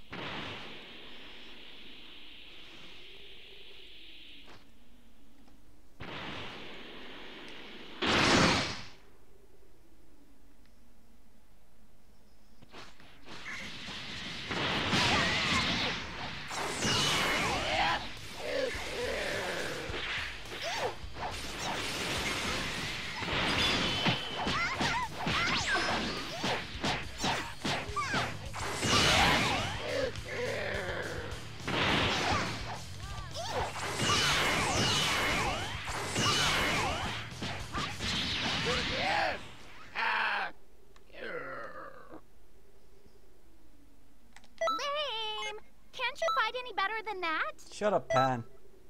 Lame! Can't you fight any better than that? Shut up, Pan.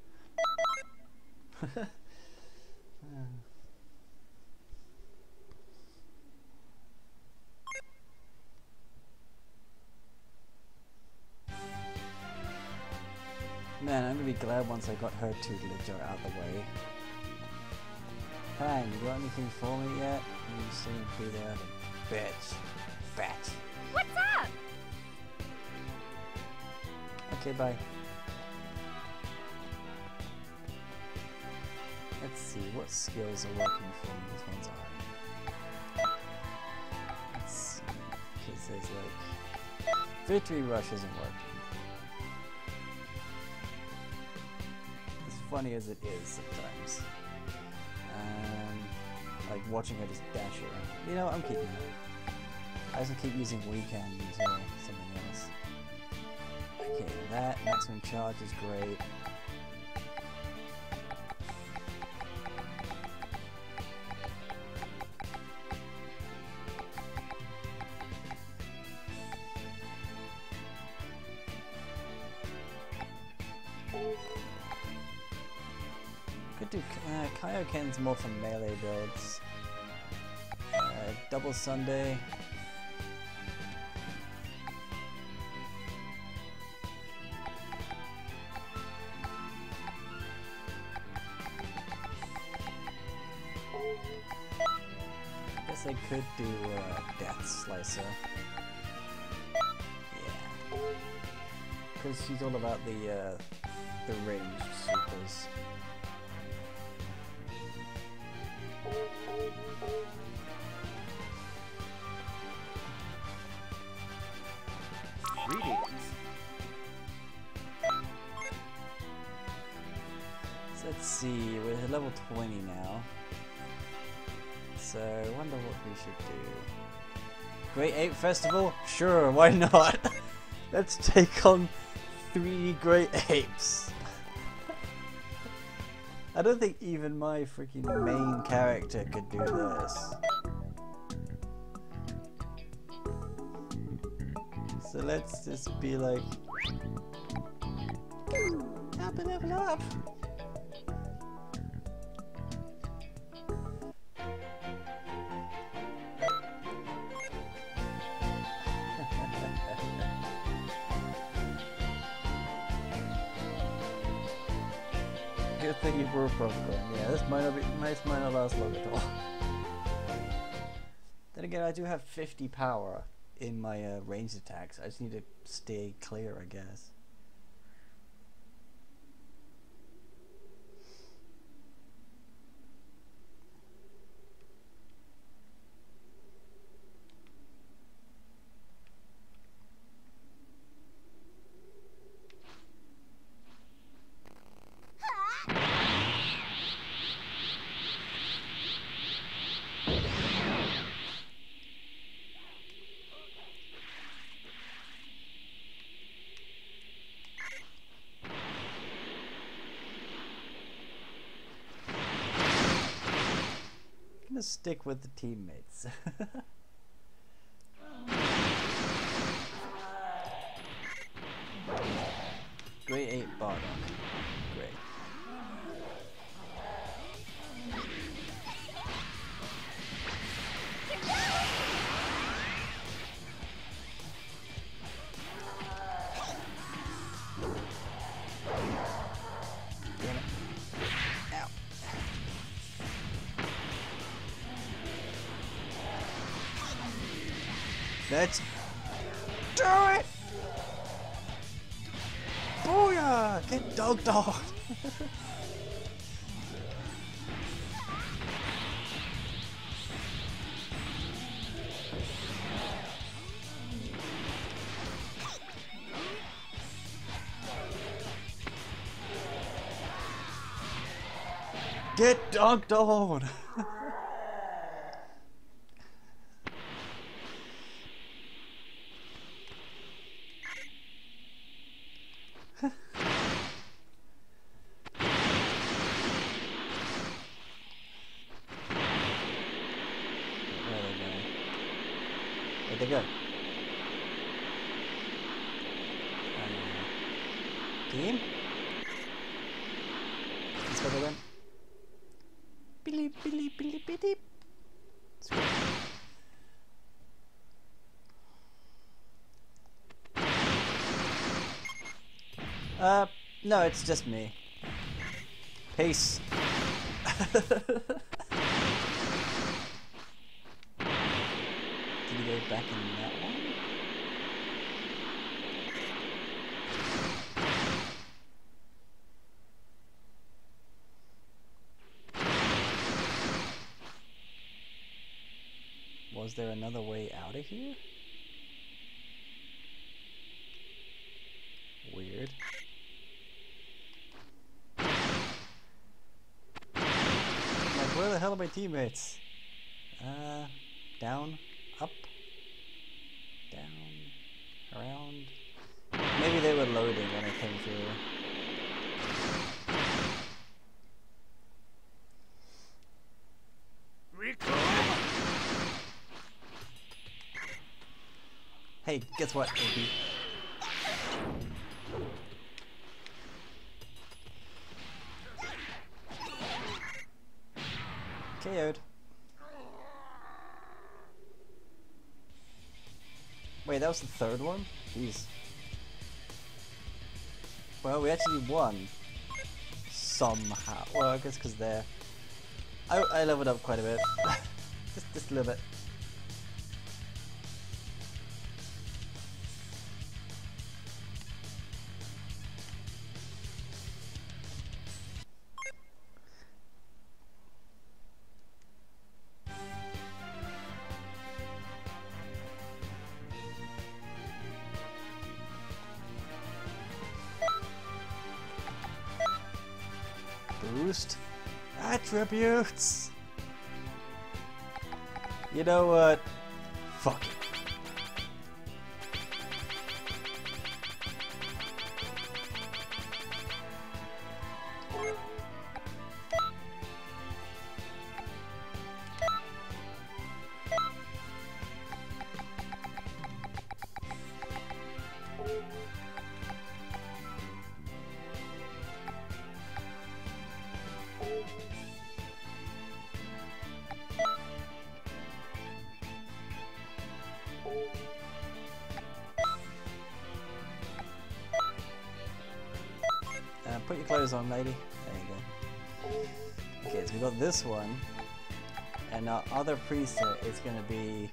Man, I'm gonna be glad once I got her tutelage out of the way. Pan, you got anything for me yet? You seem to be there, bitch. Bat. What's up? Okay, bye. Let's see, what skills are working for me? Which ones aren't? Let's see, because there's like... Victory Rush isn't working. As funny as it is sometimes. Um, like watching her just dash around. You know, I'm keeping her. I also keep using Weekend until something else. Okay, that maximum charge is great. Could do uh, Kaioken's more for melee builds. Uh, Double Sunday. Guess I could do uh, Death Slicer. Yeah, because she's all about the uh, the ranged supers. Greetings. So let's see, we're at level twenty now. So I wonder what we should do. Great Ape Festival? Sure, why not? Let's take on three Great Apes. I don't think even my freaking main character could do this. So let's just be like, up and level up. Good thing you brought popcorn. Yeah, this might not be, this might not last long at all. Then again, I do have fifty power in my uh, ranged attacks. I just need to stay clear, I guess. I'm gonna stick with the teammates. Great Ape Bardock. Great. Damn it. Ow. That's Do it! Booyah! Get dog dog! Get dogged on! Where'd they go? Uh, team? Let's go then. Billy, billy, billy, billy. Sweet. Uh, no, it's just me. Peace. Did you go back in that one? Was there another way out of here? Weird. Like, where the hell are my teammates? Uh, down, up, down, around. Maybe they were loading when I came through. Hey, guess what, A B? K O'd. Wait, that was the third one? Jeez. Well, we actually won. Somehow. Well, I guess because they're... I, I leveled up quite a bit. just, just a little bit. Boost attributes. You know what? Fuck it. Uh, put your clothes on, lady. There you go. Okay, so we got this one, and our other preset is gonna be...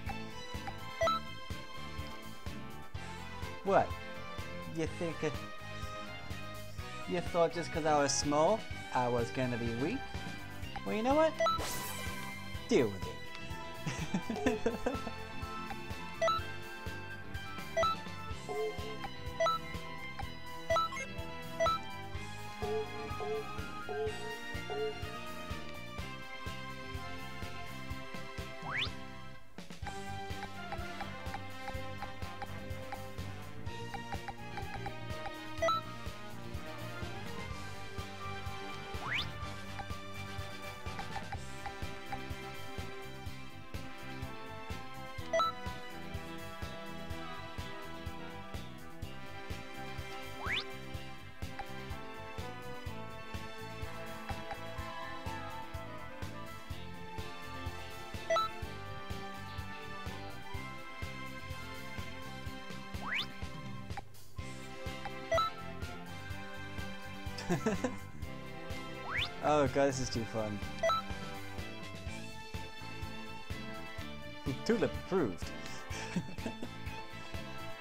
What? You think... Uh, you thought just because I was small, I was gonna be weak? Well, you know what? Deal with it. Oh god, this is too fun. Tulip approved.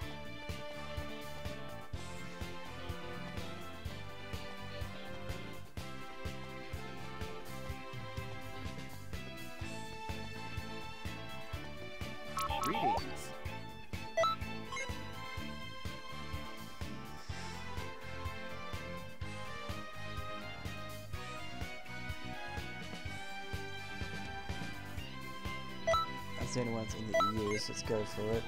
the only ones in the E U, so let's go for it.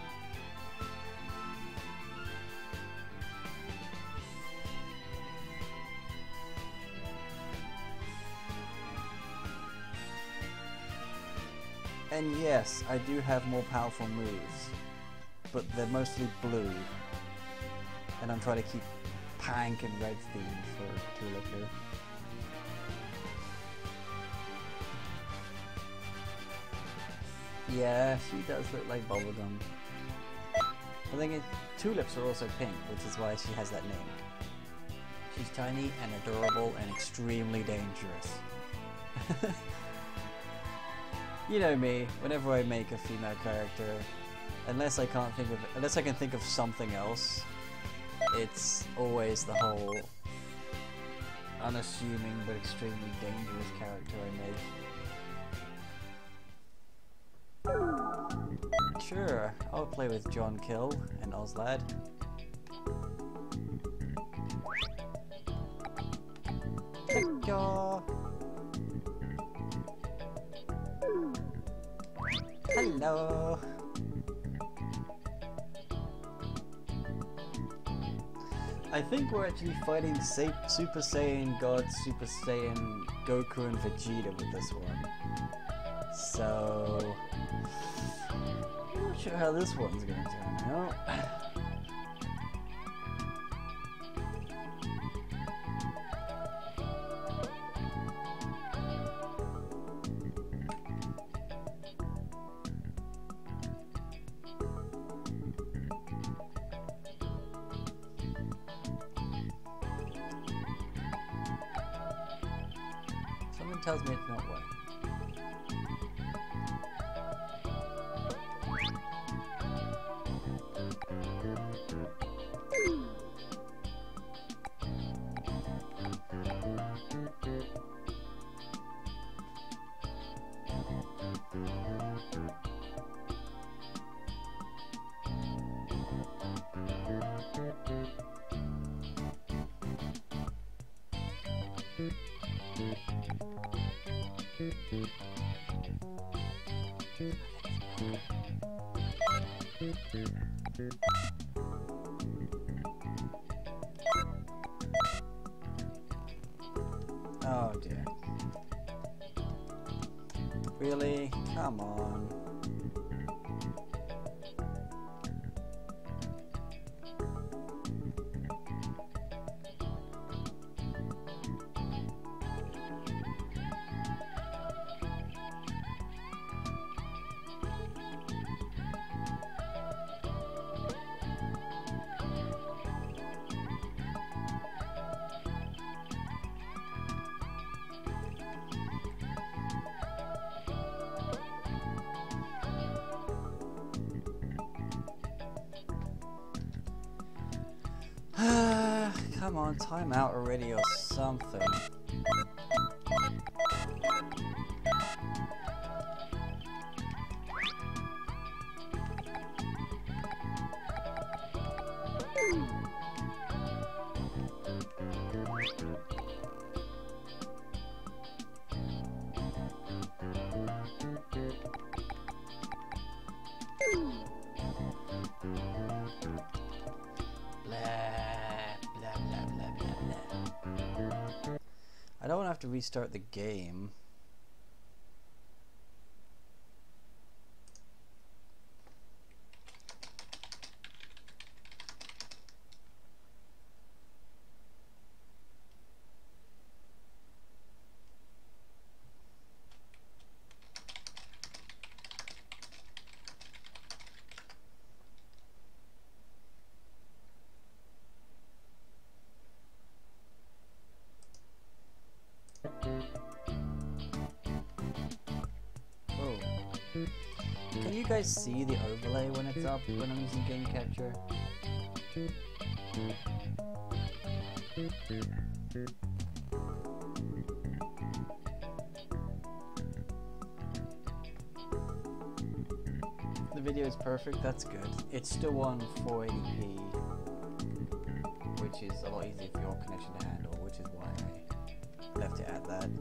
And yes, I do have more powerful moves, but they're mostly blue. And I'm trying to keep Pink and Red themed for Tulip here. Yeah, she does look like bubblegum. The thing is, tulips are also pink, which is why she has that name. She's tiny and adorable and extremely dangerous. You know me, whenever I make a female character, unless I can't think of, unless I can think of something else, it's always the whole unassuming but extremely dangerous character I make. Sure, I'll play with John Kill and Ozlad. Hello. Hello. I think we're actually fighting Sa Super Saiyan God, Super Saiyan Goku and Vegeta with this one. So, I'm not sure how this one's gonna turn out. Someone tells me it's not working. Oh dear. Really? Come on. Come on, time out already or something. I don't want to have to restart the game. Can you guys see the overlay when it's up when I'm using game capture? The video is perfect, that's good. It's still on four eighty p, which is a lot easier for your connection to handle, which is why I left it at that.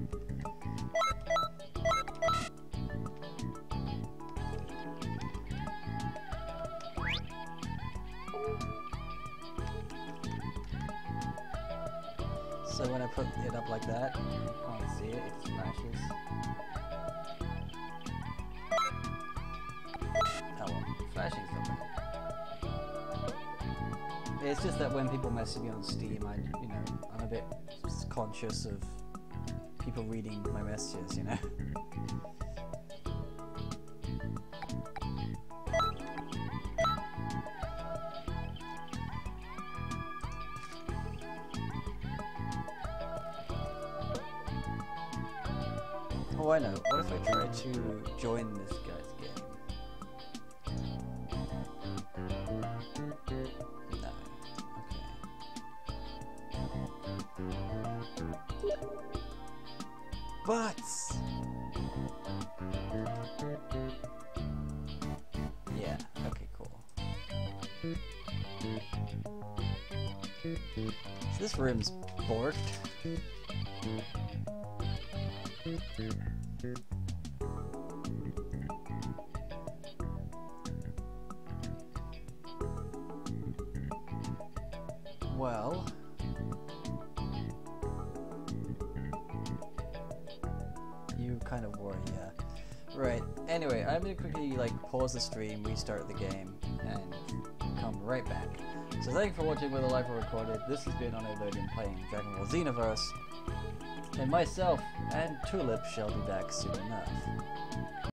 so when I put it up like that, you can't see it, it flashes. Oh well, flashing something. It's just that when people message me on Steam, I, you know, I'm a bit conscious of people reading my messages, you know? Oh, I know. What if I try to join this guy's game? No. Okay. But... yeah, okay, cool. So this room's borked. Well, you kind of worry, yeah. Right, anyway, I'm gonna quickly like pause the stream, restart the game, and come right back. So thank you for watching whether live or recorded. This has been Onododian playing Dragon Ball Xenoverse, and myself and Tulip shall be back soon enough.